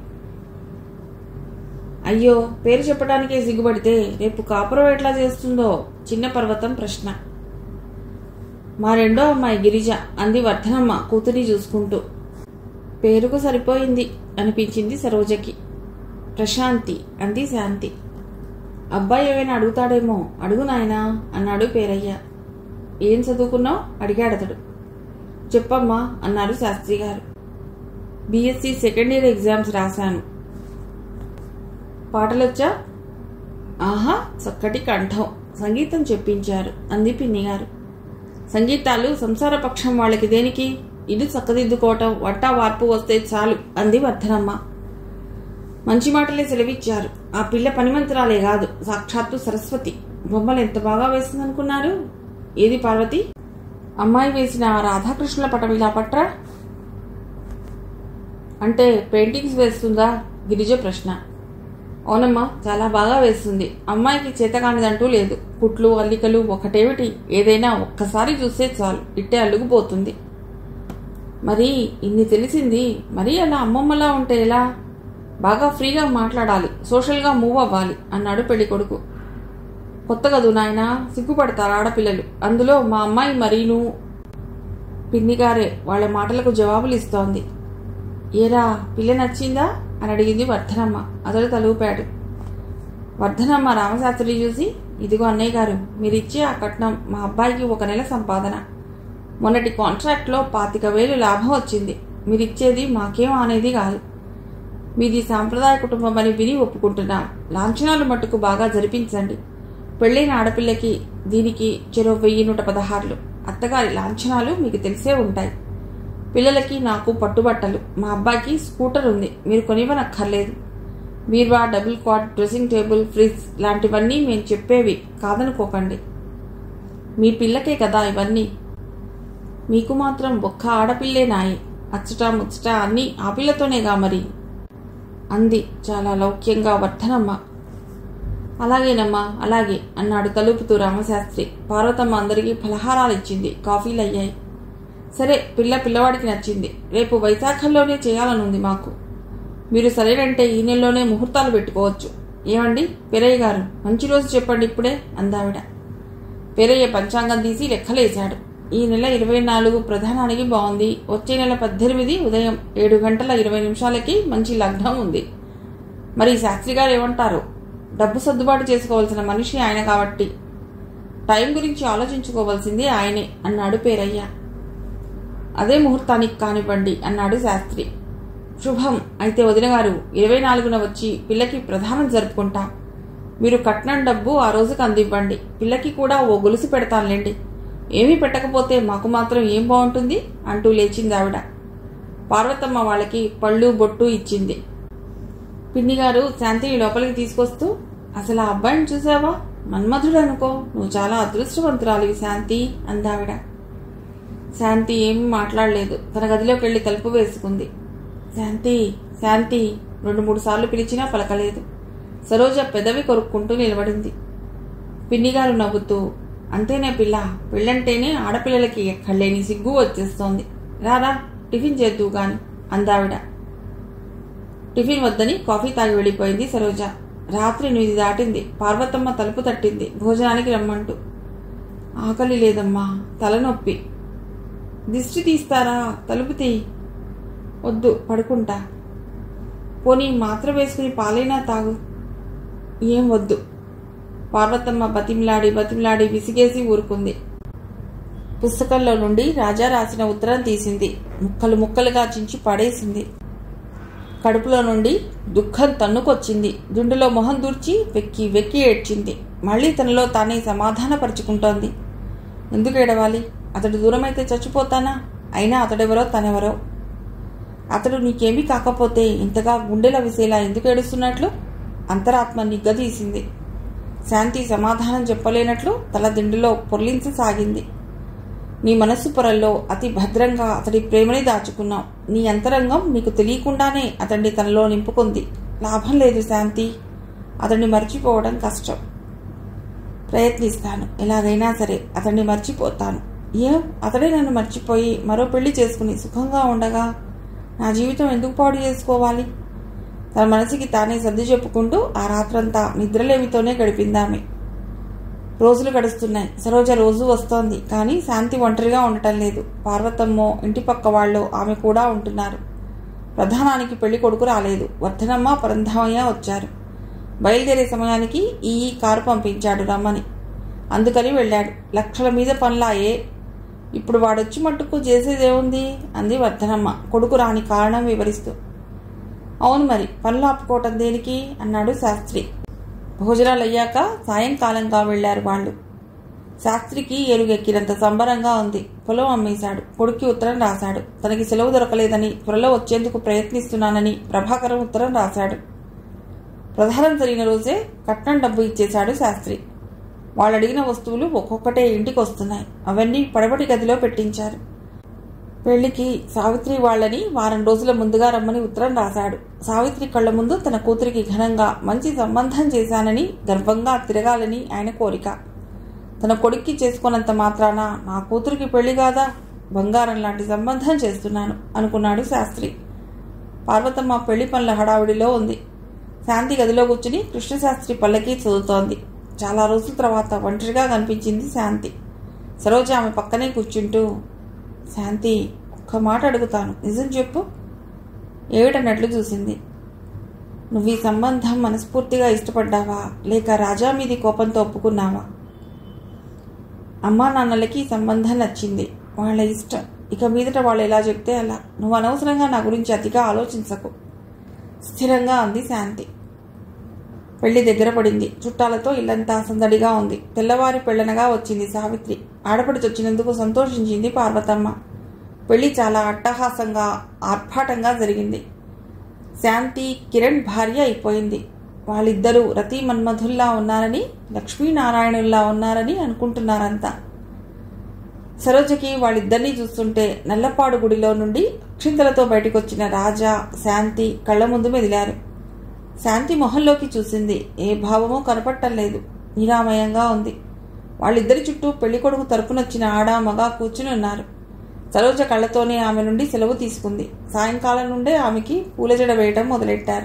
అయ్యో, పేరు చెప్పడానికే సిగ్గుపడితే రేపు కాపురం ఎట్లా చేస్తుందో చిన్న పర్వతం ప్రశ్న. మా రెండో అమ్మాయి గిరిజ అంది వర్ధనమ్మ కూతురి చూసుకుంటూ. పేరుకు సరిపోయింది అనిపించింది సరోజకి. ప్రశాంతి అంది శాంతి. అబ్బాయి ఏమైనా అడుగుతాడేమో, అడుగు నాయనా అన్నాడు పేరయ్య. ఏం చదువుకున్నావు అడిగాడతడు. చెప్పమ్మా అన్నారు శాస్త్రి గారు. బీఎస్సీ సెకండ్ ఇయర్ ఎగ్జామ్స్ రాశాను. పాటలొచ్చా? ఆహా, చక్కటి కంఠం. సంగీతం చెప్పించారు అంది పిన్నిగారు. సంగీతాలు సంసార పక్షం వాళ్ళకి దేనికి? ఇల్లు చక్కదిద్దుకోవటం, వంట వార్పు వస్తే చాలు అంది వర్ధనమ్మ. మంచి మాటలే సెలవిచ్చారు. ఆ పిల్ల పనిమంతురాలే కాదు, సాక్షాత్తు సరస్వతి. బొమ్మలు ఎంత బాగా వేసిందనుకున్నారు. ఏది పార్వతి? అమ్మాయి వేసిన రాధాకృష్ణుల పటం ఇలా పట్రా. అంటే పెయింటింగ్స్ వేస్తుందా? గిరిజ ప్రశ్న. అవునమ్మా, చాలా బాగా వేస్తుంది. అమ్మాయికి చేతకానిదంటూ లేదు. కుట్లు అల్లికలు ఒకటేమిటి, ఏదైనా ఒక్కసారి చూస్తే చాలు ఇట్టే అల్లుకుపోతుంది. మరి ఇన్ని తెలిసింది, మరీ అలా అమ్మమ్మలా ఉంటే ఎలా? బాగా ఫ్రీగా మాట్లాడాలి, సోషల్గా మూవ్ అవ్వాలి అన్నాడు పెళ్లి కొడుకు. కొత్త కదూ నాయనా, సిగ్గుపడతారు ఆడపిల్లలు. అందులో మా అమ్మాయి మరీను. పిన్నిగారే వాళ్ళ మాటలకు జవాబులు ఇస్తోంది. ఏరా, పిల్ల నచ్చిందా అని అడిగింది వర్ధనమ్మ. అతడు తలూపాడు. వర్ధనమ్మ రామశాస్త్రి చూసి, ఇదిగో అన్నయ్య గారు, మీరిచ్చే ఆ కట్నం మా అబ్బాయికి 1 నెల సంపాదన. మొన్నటి కాంట్రాక్ట్లో 25,000 లాభం వచ్చింది. మీరిచ్చేది మాకేం అనేది కాదు. మీది సాంప్రదాయ కుటుంబం అని విని ఒప్పుకుంటున్నాం. లాంఛనాలు మట్టుకు బాగా జరిపించండి. పెళ్ళైన ఆడపిల్లకి దీనికి చెరో 1116. అత్తగారి లాంఛనాలు మీకు తెలిసే ఉంటాయి. పిల్లలకి నాకు పట్టుబట్టలు. మా అబ్బాయికి స్కూటర్ ఉంది, మీరు కొనివ్వనక్కర్లేదు. బీర్వా, double cot, dressing table, fridge లాంటివన్నీ మేము చెప్పేవి కాదనుకోకండి. మీ పిల్లకే కదా ఇవన్నీ. మీకు మాత్రం ఒక్క ఆడపిల్లే నాయి. అచ్చట ముచ్చట అన్నీ ఆ పిల్లతోనేగా మరి అంది చాలా లౌక్యంగా వర్ధనమ్మ. అలాగేనమ్మా, అలాగే అన్నాడు తలుపుతూ రామశాస్త్రి. పార్వతమ్మ అందరికీ ఫలహారాలు ఇచ్చింది. కాఫీలు అయ్యాయి. సరే, పిల్లవాడికి నచ్చింది. రేపు వైశాఖంలోనే చేయాలనుంది మాకు. మీరు సరేనంటే ఈ నెలలోనే ముహూర్తాలు పెట్టుకోవచ్చు. ఏమండి పెరయ్య గారు, మంచి రోజు చెప్పండి ఇప్పుడే అందావిడ. పెరయ్య పంచాంగం తీసి లెక్కలేశాడు. ఈ నెల 24 ప్రధానానికి బాగుంది. వచ్చే నెల 18 ఉదయం 7:20 మంచి లగ్నం ఉంది. మరి శాస్త్రి గారు ఏమంటారు? డబ్బు సర్దుబాటు చేసుకోవాల్సిన మనిషి ఆయన కాబట్టి టైం గురించి ఆలోచించుకోవాల్సింది ఆయనే అన్నాడు పేరయ్య. అదే ముహూర్తానికి కానివ్వండి అన్నాడు శాస్త్రి. శుభం. అయితే వదినగారు 24న వచ్చి పిల్లకి ప్రధానం జరుపుకుంటాం. మీరు కట్నం డబ్బు ఆ రోజుకి అందివ్వండి. పిల్లకి కూడా ఓ గొలుసు పెడతానులేండి. ఏమీ పెట్టకపోతే మాకు మాత్రం ఏం బాగుంటుంది అంటూ లేచింది ఆవిడ. పార్వతమ్మ వాళ్ళకి పళ్ళు బొట్టు ఇచ్చింది. పిన్నిగారు శాంతిని లోపలికి తీసుకొస్తూ, అసలు ఆ అబ్బాయిని చూసావా? మన్మధుడు అనుకో. నువ్వు చాలా అదృష్టవంతురాలివి శాంతి అందావిడ. శాంతి ఏమీ మాట్లాడలేదు. తన గదిలోకి వెళ్లి తలుపు వేసుకుంది. శాంతి శాంతి 2-3 సార్లు పిలిచినా పలకలేదు. సరోజ పెదవి కొరుక్కుంటూ నిలబడింది. పిన్నిగారు నవ్వుతూ, అంతేనే పిల్ల, పెళ్ళంటేనే ఆడపిల్లలకి ఎక్కడలేని సిగ్గు వచ్చేస్తోంది. రారా, టిఫిన్ చేద్దు గాని అందావిడ. టిఫిన్ వద్దని కాఫీ తాగి వెళ్ళిపోయింది సరోజ. రాత్రి 8 దాటింది. పార్వతమ్మ తలుపు తట్టింది భోజనానికి రమ్మంటూ. ఆకలి లేదమ్మా, తలనొప్పి. దిష్టి తీస్తారా? తలుపు తీ. వద్దు, పడుకుంటా. పోనీ మాత్ర వేసుకుని పాలైనా తాగు. ఏం వద్దు. పార్వతమ్మ బతిమిలాడి విసిగేసి ఊరుకుంది. పుస్తకంలో నుండి రాజా రాసిన ఉత్తరం తీసింది. ముక్కలుగా చించి పడేసింది. కడుపులో నుండి దుఃఖం తన్నుకొచ్చింది. దుండులో మొహం దూర్చి వెక్కి వెక్కి ఏడ్చింది. మళ్ళీ తనలో తానే సమాధానపరుచుకుంటోంది. ఎందుకు ఏడవాలి? అతడు దూరమైతే చచ్చిపోతానా? అయినా అతడెవరో తనెవరో. అతడు నీకేమీ కాకపోతే ఇంతగా గుండెల విసేలా ఎందుకు ఏడుస్తున్నట్లు? అంతరాత్మ నిగ్గదీసింది. శాంతి సమాధానం చెప్పలేనట్లు తల దిండులో పొర్లించసాగింది. నీ మనస్సు పొరల్లో అతి భద్రంగా అతడి ప్రేమని దాచుకున్నావు. నీ అంతరంగం నీకు తెలియకుండానే అతడిని తనలో నింపుకుంది. లాభం లేదు శాంతి. అతడిని మర్చిపోవడం కష్టం. ప్రయత్నిస్తాను. ఎలాగైనా సరే అతడిని మర్చిపోతాను. అతడే నన్ను మర్చిపోయి మరో పెళ్లి చేసుకుని సుఖంగా ఉండగా నా జీవితం ఎందుకు పాడు చేసుకోవాలి? తన మనసుకి తానే సర్ది చెప్పుకుంటూ ఆ రాత్రంతా నిద్రలేమితోనే గడిపిందామె. రోజులు గడుస్తున్నాయి. సరోజ రోజు వస్తోంది. కానీ శాంతి ఒంటరిగా ఉండటం లేదు. పార్వతమ్మో ఇంటి పక్క వాళ్ళు ఆమె కూడా ఉంటున్నారు. ప్రధానానికి పెళ్లి కొడుకు రాలేదు. వర్ధనమ్మ పరంధామయ్య వచ్చారు. బయలుదేరే సమయానికి ఈ కారు పంపించాడు రమ్మని. అందుకని వెళ్ళాడు. లక్షల మీద పనులాయే. ఇప్పుడు వాడొచ్చి మట్టుకు చేసేదేముంది అంది వర్ధనమ్మ కొడుకు రాని కారణం వివరిస్తూ. అవును మరి, పనులు ఆపుకోవటం దేనికి అన్నాడు శాస్త్రి. భోజనాలు అయ్యాక సాయంకాలంగా వెళ్లారు వాళ్ళు. శాస్త్రికి ఎరుగెక్కినంత సంబరంగా ఉంది. పొలం అమ్మేశాడు. కొడుక్కి ఉత్తరం రాశాడు. తనకి సెలవు దొరకలేదని త్వరలో వచ్చేందుకు ప్రయత్నిస్తున్నానని ప్రభాకరం ఉత్తరం రాశాడు. ప్రధానం జరిగిన రోజే కట్నం డబ్బు ఇచ్చేశాడు శాస్త్రి. వాళ్ళు అడిగిన వస్తువులు ఒక్కొక్కటే ఇంటికి వస్తున్నాయి. అవన్నీ పడబడి గదిలో పెట్టించారు. పెళ్లికి సావిత్రి వాళ్ళని వారం రోజుల ముందుగా రమ్మని ఉత్తరం రాశాడు. సావిత్రి కళ్ల ముందు తన కూతురికి ఘనంగా మంచి సంబంధం చేశానని గర్వంగా తిరగాలని ఆయన కోరిక. తన కొడుక్కి చేసుకున్నంత మాత్రాన నా కూతురికి పెళ్లి కాదా? బంగారం లాంటి సంబంధం చేస్తున్నాను అనుకున్నాడు శాస్త్రి. పార్వతమ్మ పెళ్లి పనుల హడావిడిలో ఉంది. శాంతి గదిలో కూర్చుని కృష్ణశాస్త్రి పల్లకి చదువుతోంది. చాలా రోజుల తర్వాత ఒంటరిగా కనిపించింది శాంతి. సరోజ ఆమె పక్కనే కూర్చుంటూ, శాంతి, ఒక్క మాట అడుగుతాను, నిజం చెప్పు. ఏమిటన్నట్లు చూసింది. నువ్వు ఈ సంబంధం మనస్ఫూర్తిగా ఇష్టపడ్డావా, లేక రాజా మీది కోపంతో ఒప్పుకున్నావా? అమ్మా నాన్నలకి ఈ సంబంధం నచ్చింది. వాళ్ళ ఇష్టం. ఇక మీదట వాళ్ళు ఎలా చెప్తే అలా. నువ్వు అనవసరంగా నా గురించి అతిగా ఆలోచించకు, స్థిరంగా అంది శాంతి. పెళ్లి దగ్గర పడింది. చుట్టాలతో ఇల్లంతా సందడిగా ఉంది. తెల్లవారి పెళ్లనగా వచ్చింది సావిత్రి. ఆడపడిచొచ్చినందుకు సంతోషించింది పార్వతమ్మ. పెళ్లి చాలా అట్టహాసంగా ఆర్భాటంగా జరిగింది. శాంతి కిరణ్ భార్య అయిపోయింది. వాళ్ళిద్దరూ రతి మన్మధుల్లా ఉన్నారని, లక్ష్మీనారాయణుల్లా ఉన్నారని అనుకుంటున్నారంతా. సరోజకి వాళ్ళిద్దరినీ చూస్తుంటే నల్లపాడు గుడిలో నుండి అక్షింతలతో బయటకొచ్చిన రాజా, శాంతి కళ్ల ముందు మెదిలారు. శాంతి మొహంలోకి చూసింది. ఏ భావమూ కనపట్టలేదు. నిరామయంగా ఉంది. వాళ్ళిద్దరి చుట్టూ పెళ్లికొడుకు తరపునొచ్చిన ఆడ మగ కూర్చుని ఉన్నారు. సరోజ కళ్లతోనే ఆమె నుండి సెలవు తీసుకుంది. సాయంకాలం నుండే ఆమెకి పూలజడ వేయటం మొదలెట్టారు.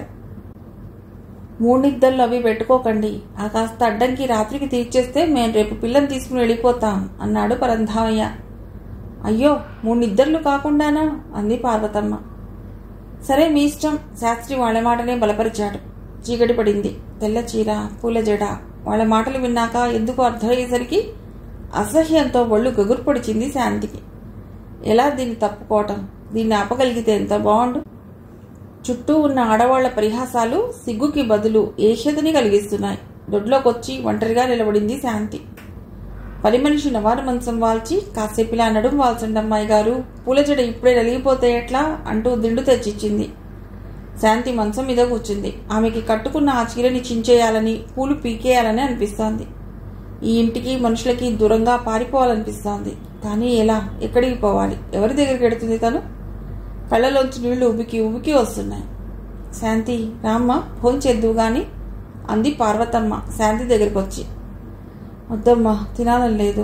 మూడిద్దళ్ళు అవి పెట్టుకోకండి. ఆ కాస్త అడ్డంకి రాత్రికి తీర్చేస్తే మేం రేపు పిల్లని తీసుకుని వెళ్ళిపోతాం అన్నాడు పరంధామయ్య. అయ్యో, 3 నిద్దర్లు కాకుండానా అంది పార్వతమ్మ. సరే, మీ ఇష్టం. శాస్త్రి వాళ్ళ మాటనే బలపరిచాడు. చీకటి పడింది. తెల్ల చీర, పూల జడ. వాళ్ళ మాటలు విన్నాక ఎందుకు అర్థమయ్యేసరికి అసహ్యంతో ఒళ్ళు గగురు పొడిచింది శాంతికి. ఎలా దీన్ని తప్పుకోవటం? దీన్ని ఆపగలిగితే ఎంత బాగుండు. చుట్టూ ఉన్న ఆడవాళ్ల పరిహాసాలు సిగ్గుకి బదులు ఏషతని కలిగిస్తున్నాయి. దొడ్లోకొచ్చి ఒంటరిగా నిలబడింది శాంతి. పని మనిషి నవారు మంచం వాల్చి, కాసేపిలా నడుం వాల్చండి అమ్మాయి గారు, పూలజడ ఇప్పుడే నలిగిపోతే ఎట్లా అంటూ దిండు తెచ్చిచ్చింది. శాంతి మంచం మీద కూర్చుంది. ఆమెకి కట్టుకున్న ఆ చీరని చించేయాలని, పూలు పీకేయాలని అనిపిస్తోంది. ఈ ఇంటికి మనుషులకి దూరంగా పారిపోవాలనిపిస్తోంది. కానీ ఎలా? ఎక్కడికి పోవాలి? ఎవరి దగ్గరికి ఎడుతుంది తను? కళ్ళలోంచి నీళ్లు ఉబికి ఉబికి వస్తున్నాయి. శాంతి, రామ్మ, ఫోన్ చేద్దువు గాని అంది పార్వతమ్మ శాంతి దగ్గరికి వచ్చి. వద్దమ్మా, తినాలని లేదు.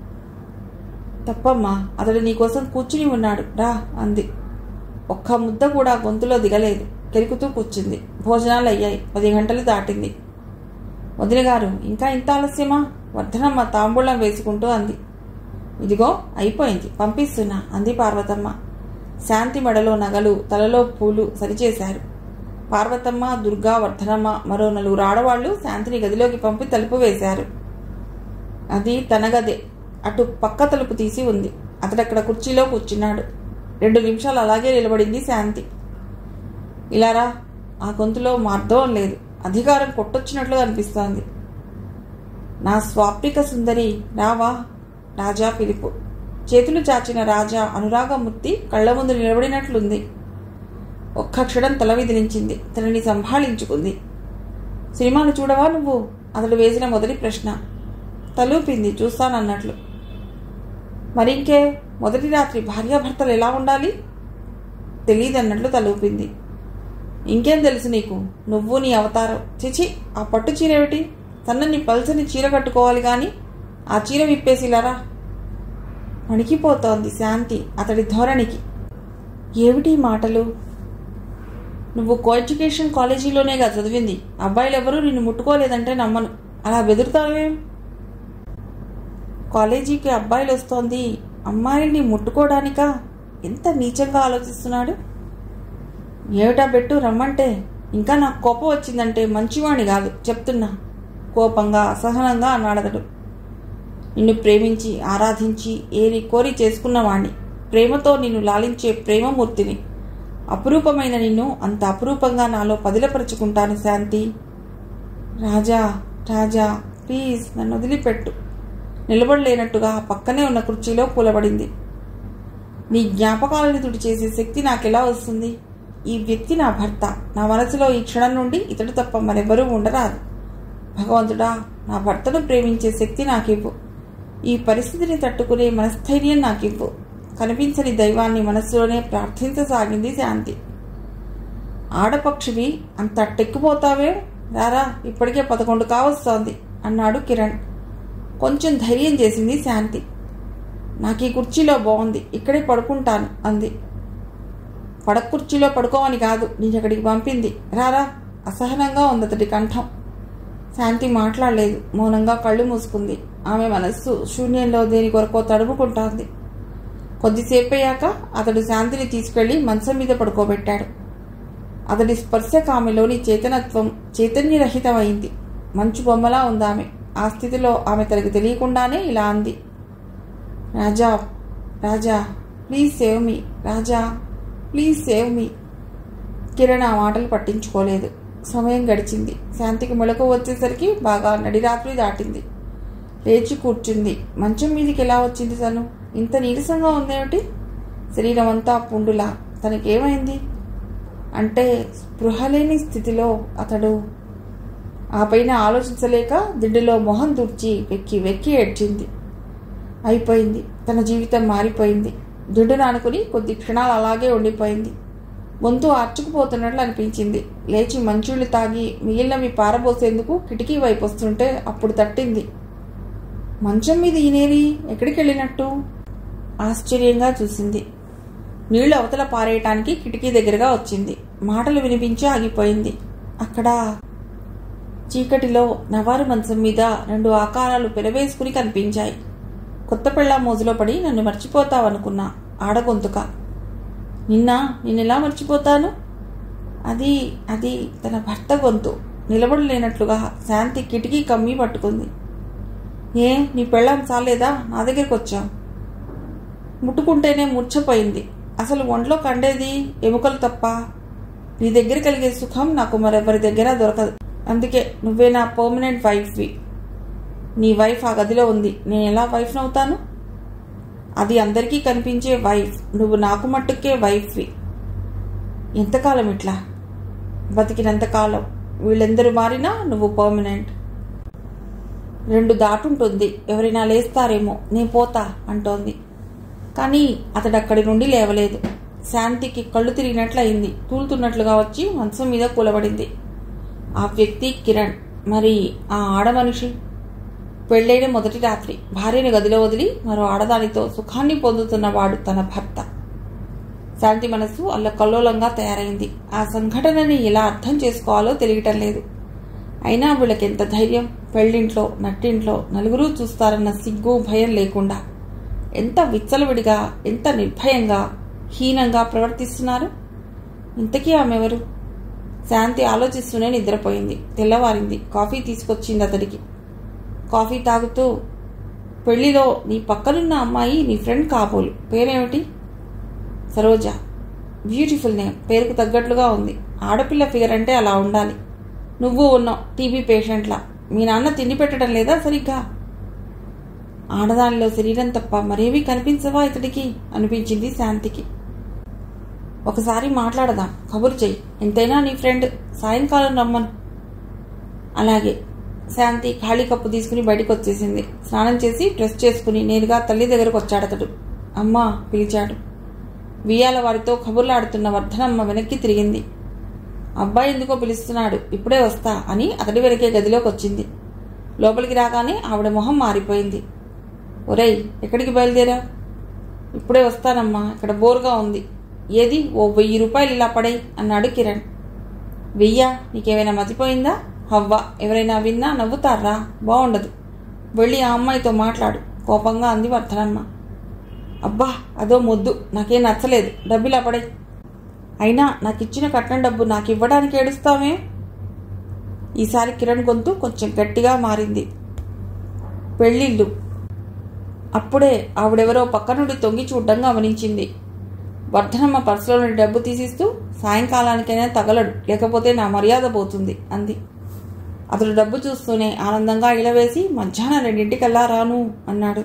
తప్పమ్మా, అతడు నీకోసం కూర్చుని ఉన్నాడు, రా అంది. ఒక్క ముద్ద కూడా గొంతులో దిగలేదు. కెలుకుతూ కూర్చుంది. భోజనాలు అయ్యాయి. 10 గంటలు దాటింది. వదిన గారు, ఇంకా ఇంత ఆలస్యమా? వర్ధనమ్మ తాంబూలం వేసుకుంటూ అంది. ఇదిగో అయిపోయింది, పంపిస్తున్నా అంది పార్వతమ్మ. శాంతి మెడలో నగలు, తలలో పూలు సరిచేశారు. పార్వతమ్మ, దుర్గా, వర్ధనమ్మ, మరో 4 ఆడవాళ్లు శాంతిని గదిలోకి పంపి తలుపు వేశారు. అది తన గదే. అటు పక్క తలుపు తీసి ఉంది. అతడక్కడ కుర్చీలో కూర్చున్నాడు. 2 నిమిషాలు అలాగే నిలబడింది శాంతి. ఇలారా. ఆ గొంతులో మార్ధవం లేదు. అధికారం కొట్టొచ్చినట్లుగా అనిపిస్తోంది. నా స్వాప్నిక సుందరి రావా. రాజా పిలుపు. చేతులు చాచిన రాజా అనురాగమూర్తి కళ్ల ముందు నిలబడినట్లుంది. ఒక్క క్షణం తల విదిలించింది. తనని సంభాళించుకుంది. సినిమాను చూడవా నువ్వు? అతడు వేసిన మొదటి ప్రశ్న. తలూపింది చూస్తానన్నట్లు. మరింకే, మొదటి రాత్రి భార్యాభర్తలు ఎలా ఉండాలి? తెలీదన్నట్లు తలూపింది. ఇంకేం తెలుసు నీకు? నువ్వు నీ అవతారం. చిచి, ఆ పట్టు చీర ఏమిటి? తనని పల్సని చీర కట్టుకోవాలి కానీ ఆ చీర విప్పేసిలారా. వణికిపోతోంది శాంతి అతడి ధోరణికి. ఏమిటి మాటలు? నువ్వు కో ఎడ్యుకేషన్ కాలేజీలోనేగా చదివింది. అబ్బాయిలెవరూ నిన్ను ముట్టుకోలేదంటే నమ్మను. అలా బెదురుతావేం? కాలేజీకి అబ్బాయిలు వస్తోంది, అమ్మాయిని ముట్టుకోవడానికా? ఎంత నీచంగా ఆలోచిస్తున్నాడు. ఏమిటా బెట్టు, రమ్మంటే? ఇంకా నాకు కోపం వచ్చిందంటే మంచివాణ్ణి కాదు చెప్తున్నా. కోపంగా అసహనంగా అన్నాడతడు. నిన్ను ప్రేమించి ఆరాధించి ఏరి కోరి చేసుకున్నవాణ్ణి. ప్రేమతో నిన్ను లాలించే ప్రేమమూర్తిని. అపురూపమైన నిన్ను అంత అపురూపంగా నాలో పదిలపరుచుకుంటాను శాంతి. రాజా, రాజా, ప్లీజ్ నన్ను వదిలిపెట్టు. నిలబడలేనట్టుగా పక్కనే ఉన్న కుర్చీలో కూలబడింది. నీ జ్ఞాపకాలను తుడి చేసే శక్తి నాకెలా వస్తుంది? ఈ వ్యక్తి నా భర్త. నా మనసులో ఈ క్షణం నుండి ఇతడు తప్ప మరెవరూ ఉండరాదు. భగవంతుడా, నా భర్తను ప్రేమించే శక్తి నాకివ్వు. ఈ పరిస్థితిని తట్టుకునే మనస్థైర్యం నాకివ్వు. కనిపించని దైవాన్ని మనస్సులోనే ప్రార్థించసాగింది శాంతి. ఆడపక్షివి అంత టెక్కిపోతావే. రారా, ఇప్పటికే 11 కావస్తోంది అన్నాడు కిరణ్. కొంచెం ధైర్యం చేసింది శాంతి. నాకు ఈ కుర్చీలో బాగుంది, ఇక్కడే పడుకుంటాను అంది. పడక కుర్చీలో పడుకోవని కాదు నేనక్కడికి పంపింది. రారా. అసహనంగా ఉంది అతడి కంఠం. శాంతి మాట్లాడలేదు. మౌనంగా కళ్ళు మూసుకుంది. ఆమె మనస్సు శూన్యంలో దేని కొరకో తడుముకుంటోంది. కొద్దిసేపయ్యాక అతడు శాంతిని తీసుకెళ్లి మంచం మీద పడుకోబెట్టాడు. అతడి స్పర్శకు ఆమెలోని చేతనత్వం చైతన్యరహితమైంది. మంచు బొమ్మలా ఉందామె. ఆ స్థితిలో ఆమె తనకు తెలియకుండానే ఇలా అంది. Raja, Raja, please save me. Raja, please save me. Kiran ఆ మాటలు పట్టించుకోలేదు. సమయం గడిచింది. శాంతికి మెలకు వచ్చేసరికి బాగా నడిరాత్రి దాటింది. లేచి కూర్చుంది. మంచం మీదికి ఎలా వచ్చింది తను? ఇంత నీరసంగా ఉందేమిటి? శరీరం అంతా పుండులా. తనకేమైంది? అంటే స్పృహలేని స్థితిలో అతడు. ఆ పైన ఆలోచించలేక దిండులో మొహం తుడిచి వెక్కి వెక్కి ఏడ్చింది. అయిపోయింది. తన జీవితం మారిపోయింది. దిండును అనుకుని కొద్ది క్షణాలు అలాగే ఉండిపోయింది. గొంతు ఆర్చుకుపోతున్నట్లు అనిపించింది. లేచి మంచూళ్ళు తాగి మిగిలినవి పారబోసేందుకు కిటికీ వైపు వస్తుంటే అప్పుడు తట్టింది. మంచం మీద ఈనేరి ఎక్కడికి వెళ్ళినట్టు ఆశ్చర్యంగా చూసింది. నీళ్లు అవతల పారేయటానికి కిటికీ దగ్గరగా వచ్చింది. మాటలు వినిపించి ఆగిపోయింది. అక్కడ చీకటిలో నవారు మంచం మీద 2 ఆకారాలు పెరవేసుకుని కనిపించాయి. కొత్త పెళ్ళ మోజులో పడి నన్ను మర్చిపోతావనుకున్నా. ఆడగొంతుక. నిన్నెలా మర్చిపోతాను? అది తన భర్త గొంతు. నిలబడలేనట్లుగా శాంతి కిటికీ కమ్మి పట్టుకుంది. ఏ, నీ పెళ్ళాం చాలేదా? నా దగ్గరికి వచ్చావు. ముట్టుకుంటేనే మూర్ఛపోయింది. అసలు ఒంట్లో కండేది ఎముకలు తప్ప. నీ దగ్గర కలిగే సుఖం నాకు మరెవరి దగ్గర దొరకదు. అందుకే నువ్వే నా పర్మనెంట్ వైఫ్వి. నీ వైఫ్ ఆ గదిలో ఉంది. నేను ఎలా వైఫ్ని అవుతాను? అది అందరికీ కనిపించే వైఫ్. నువ్వు నాకు మట్టుకే వైఫ్వి. ఎంతకాలం ఇట్లా? బతికినంతకాలం. వీళ్ళెందరూ మారినా నువ్వు పర్మనెంట్. 2 దాటుంటుంది. ఎవరైనా లేస్తారేమో, నేను పోతా అంటోంది. కానీ అతడు అక్కడి నుండి లేవలేదు. శాంతికి కళ్ళు తిరిగినట్లయింది. తూలుతున్నట్లుగా వచ్చి మంచం మీద కూలబడింది. ఆ వ్యక్తి కిరణ్. మరి ఆ ఆడమనిషి? పెళ్ళైన మొదటి రాత్రి భార్యను గదిలో వదిలి మరో ఆడదానితో సుఖాన్ని పొందుతున్నవాడు తన భర్త. శాంతి మనసు అల్లకల్లోలంగా తయారైంది. ఆ సంఘటనని ఎలా అర్థం చేసుకోవాలో తెలియటం లేదు. అయినా వీళ్ళకెంత ధైర్యం! పెళ్ళింట్లో నట్టింట్లో నలుగురూ చూస్తారన్న సిగ్గు భయం లేకుండా ఎంత విచ్చలవిడిగా, ఎంత నిర్భయంగా, హీనంగా ప్రవర్తిస్తున్నారు. ఇంతకీ ఆమెవరు? శాంతి ఆలోచిస్తూనే నిద్రపోయింది. తెల్లవారింది. కాఫీ తీసుకొచ్చింది అతడికి. కాఫీ తాగుతూ, పెళ్లిలో నీ పక్కనున్న అమ్మాయి నీ ఫ్రెండ్ కాబోలు. పేరేమిటి? సరోజ. బ్యూటిఫుల్ నేమ్, పేరుకు తగ్గట్లుగా ఉంది. ఆడపిల్ల ఫిగర్ అంటే అలా ఉండాలి. నువ్వు ఉన్నావు టీబీ పేషెంట్లా. మీ నాన్న తిండి పెట్టడం లేదా సరిగ్గా? ఆడదానిలో శరీరం తప్ప మరేమీ కనిపించవా ఇతడికి అనిపించింది శాంతికి. ఒకసారి మాట్లాడదాం, కబురు చెయ్యి. ఎంతైనా నీ ఫ్రెండ్, సాయంకాలం రమ్మను. అలాగే. శాంతి ఖాళీ కప్పు తీసుకుని బయటకు వచ్చేసింది. స్నానం చేసి డ్రెస్ చేసుకుని నేరుగా తల్లి దగ్గరకు వచ్చాడతడు. అమ్మా పిలిచాడు. వియ్యాల వారితో కబుర్లాడుతున్న వర్ధనమ్మ వెనక్కి తిరిగింది. అబ్బాయి ఎందుకో పిలుస్తున్నాడు, ఇప్పుడే వస్తా అని అతడి వెనకే గదిలోకి వచ్చింది. లోపలికి రాగానే ఆవిడ మొహం మారిపోయింది. ఒరేయ్, ఎక్కడికి బయలుదేరా? ఇప్పుడే వస్తానమ్మా, ఇక్కడ బోర్గా ఉంది. ఏది ఓ 1000 రూపాయలు ఇలా పడేయి అన్నాడు కిరణ్. 1000? నీకేమైనా మతిపోయిందా? హవ్వ, ఎవరైనా విన్నా నవ్వుతారా? బాగుండదు. వెళ్ళి ఆ అమ్మాయితో మాట్లాడు కోపంగా అంది వర్ధనమ్మ. అబ్బా, అదో మొద్దు, నాకేం నచ్చలేదు. డబ్బులా పడే. అయినా నాకిచ్చిన కట్నం డబ్బు నాకు ఇవ్వడానికి ఏడుస్తావే? ఈసారి కిరణ్ గొంతు కొంచెం గట్టిగా మారింది. పెళ్ళిళ్ళు. అప్పుడే ఆవిడెవరో పక్క నుండి తొంగి చూడ్డం గమనించింది. వర్ధనమ్మ పర్సులో నుండి డబ్బు తీసిస్తూ, సాయంకాలానికైనా తగలడు, లేకపోతే నా మర్యాద పోతుంది అంది. అతడు డబ్బు చూస్తూనే ఆనందంగా ఇలవేసి, మధ్యాహ్నం 2 రాను అన్నాడు.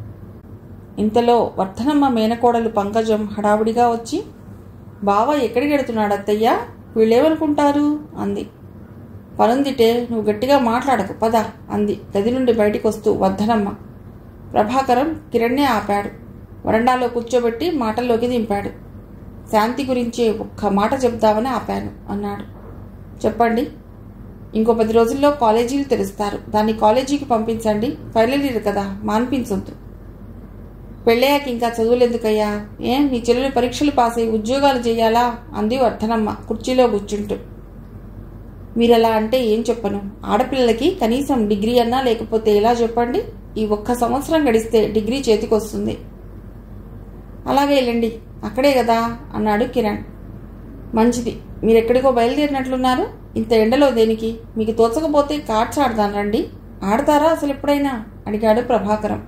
ఇంతలో వర్ధనమ్మ మేనకోడలు పంకజం హడావుడిగా వచ్చి, బావ ఎక్కడికి వెడుతున్నాడు అత్తయ్య? వీళ్ళేమనుకుంటారు అంది. పనుందిటే, నువ్వు గట్టిగా మాట్లాడకు పద అంది గది నుండి బయటికి వస్తూ వర్ధనమ్మ. ప్రభాకరం కిరణ్నే ఆపాడు. వరండాలో కూర్చోబెట్టి మాటల్లోకి దింపాడు. శాంతి గురించి ఒక్క మాట చెప్దామని ఆపాను అన్నాడు. చెప్పండి. ఇంకో 10 రోజుల్లో కాలేజీలు తెరుస్తారు. దాన్ని కాలేజీకి పంపించండి. ఫైనల్ ఇయర్ కదా, మాన్పించొద్దు. పెళ్ళయ్యాక ఇంకా చదువులెందుకయ్యా? నీ చెల్లెలు పరీక్షలు పాస్ అయ్యి ఉద్యోగాలు చేయాలా అంది వర్ధనమ్మ కుర్చీలో కూర్చుంటూ. మీరలా అంటే ఏం చెప్పను. ఆడపిల్లలకి కనీసం డిగ్రీ అన్నా లేకపోతే ఎలా చెప్పండి? ఈ 1 సంవత్సరం గడిస్తే డిగ్రీ చేతికొస్తుంది. అలాగే వెళ్ళండి, అక్కడే కదా అన్నాడు కిరణ్. మంచిది. మీరెక్కడికో బయలుదేరినట్లున్నారు. ఇంత ఎండలో దేనికి? మీకు తోచకపోతే కార్డ్స్ ఆడదాను రండి. ఆడతారా అసలు ఎప్పుడైనా అడిగాడు ప్రభాకరం.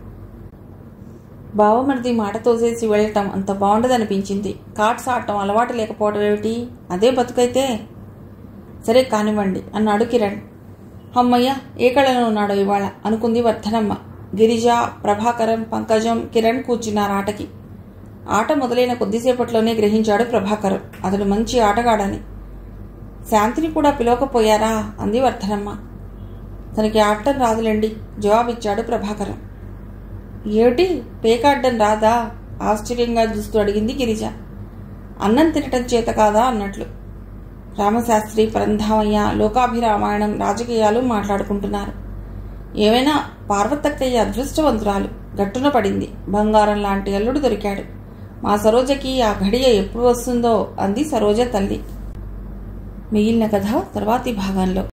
బావమరిది మాట తోసేసి వెళ్ళటం అంత బాగుండదనిపించింది. కార్డ్స్ ఆడటం అలవాటు లేకపోవడం ఏమిటి? అదే బతుకైతే. సరే కానివ్వండి అన్నాడు కిరణ్. అమ్మయ్య, ఏ కళలో ఉన్నాడో ఇవాళ అనుకుంది వర్ధనమ్మ. గిరిజ, ప్రభాకరం, పంకజం, కిరణ్ కూర్చున్నారు ఆటకి. ఆట మొదలైన కొద్దిసేపట్లోనే గ్రహించాడు ప్రభాకరం అతడు మంచి ఆటగాడని. శాంతిని కూడా పిలవకపోయారా అంది వర్ధనమ్మ. తనకి ఆడటం రాదులేండి జవాబిచ్చాడు ప్రభాకరం. ఏమిటి, పేకాడ్డం రాదా? ఆశ్చర్యంగా చూస్తూ అడిగింది గిరిజ. అన్నం తినటం చేత కాదా అన్నట్లు. రామశాస్త్రి, పరంధామయ్య, లోకాభిరామాయణం, రాజకీయాలు మాట్లాడుకుంటున్నారు. ఏమైనా పార్వతక్కయ్య అదృష్టవంతురాలు, గట్టున పడింది. బంగారం లాంటి అల్లుడు దొరికాడు. మా సరోజకి ఆ ఘడియ ఎప్పుడు వస్తుందో అంది సరోజ తల్లి. మిగిలిన కథ తర్వాతి భాగంలో.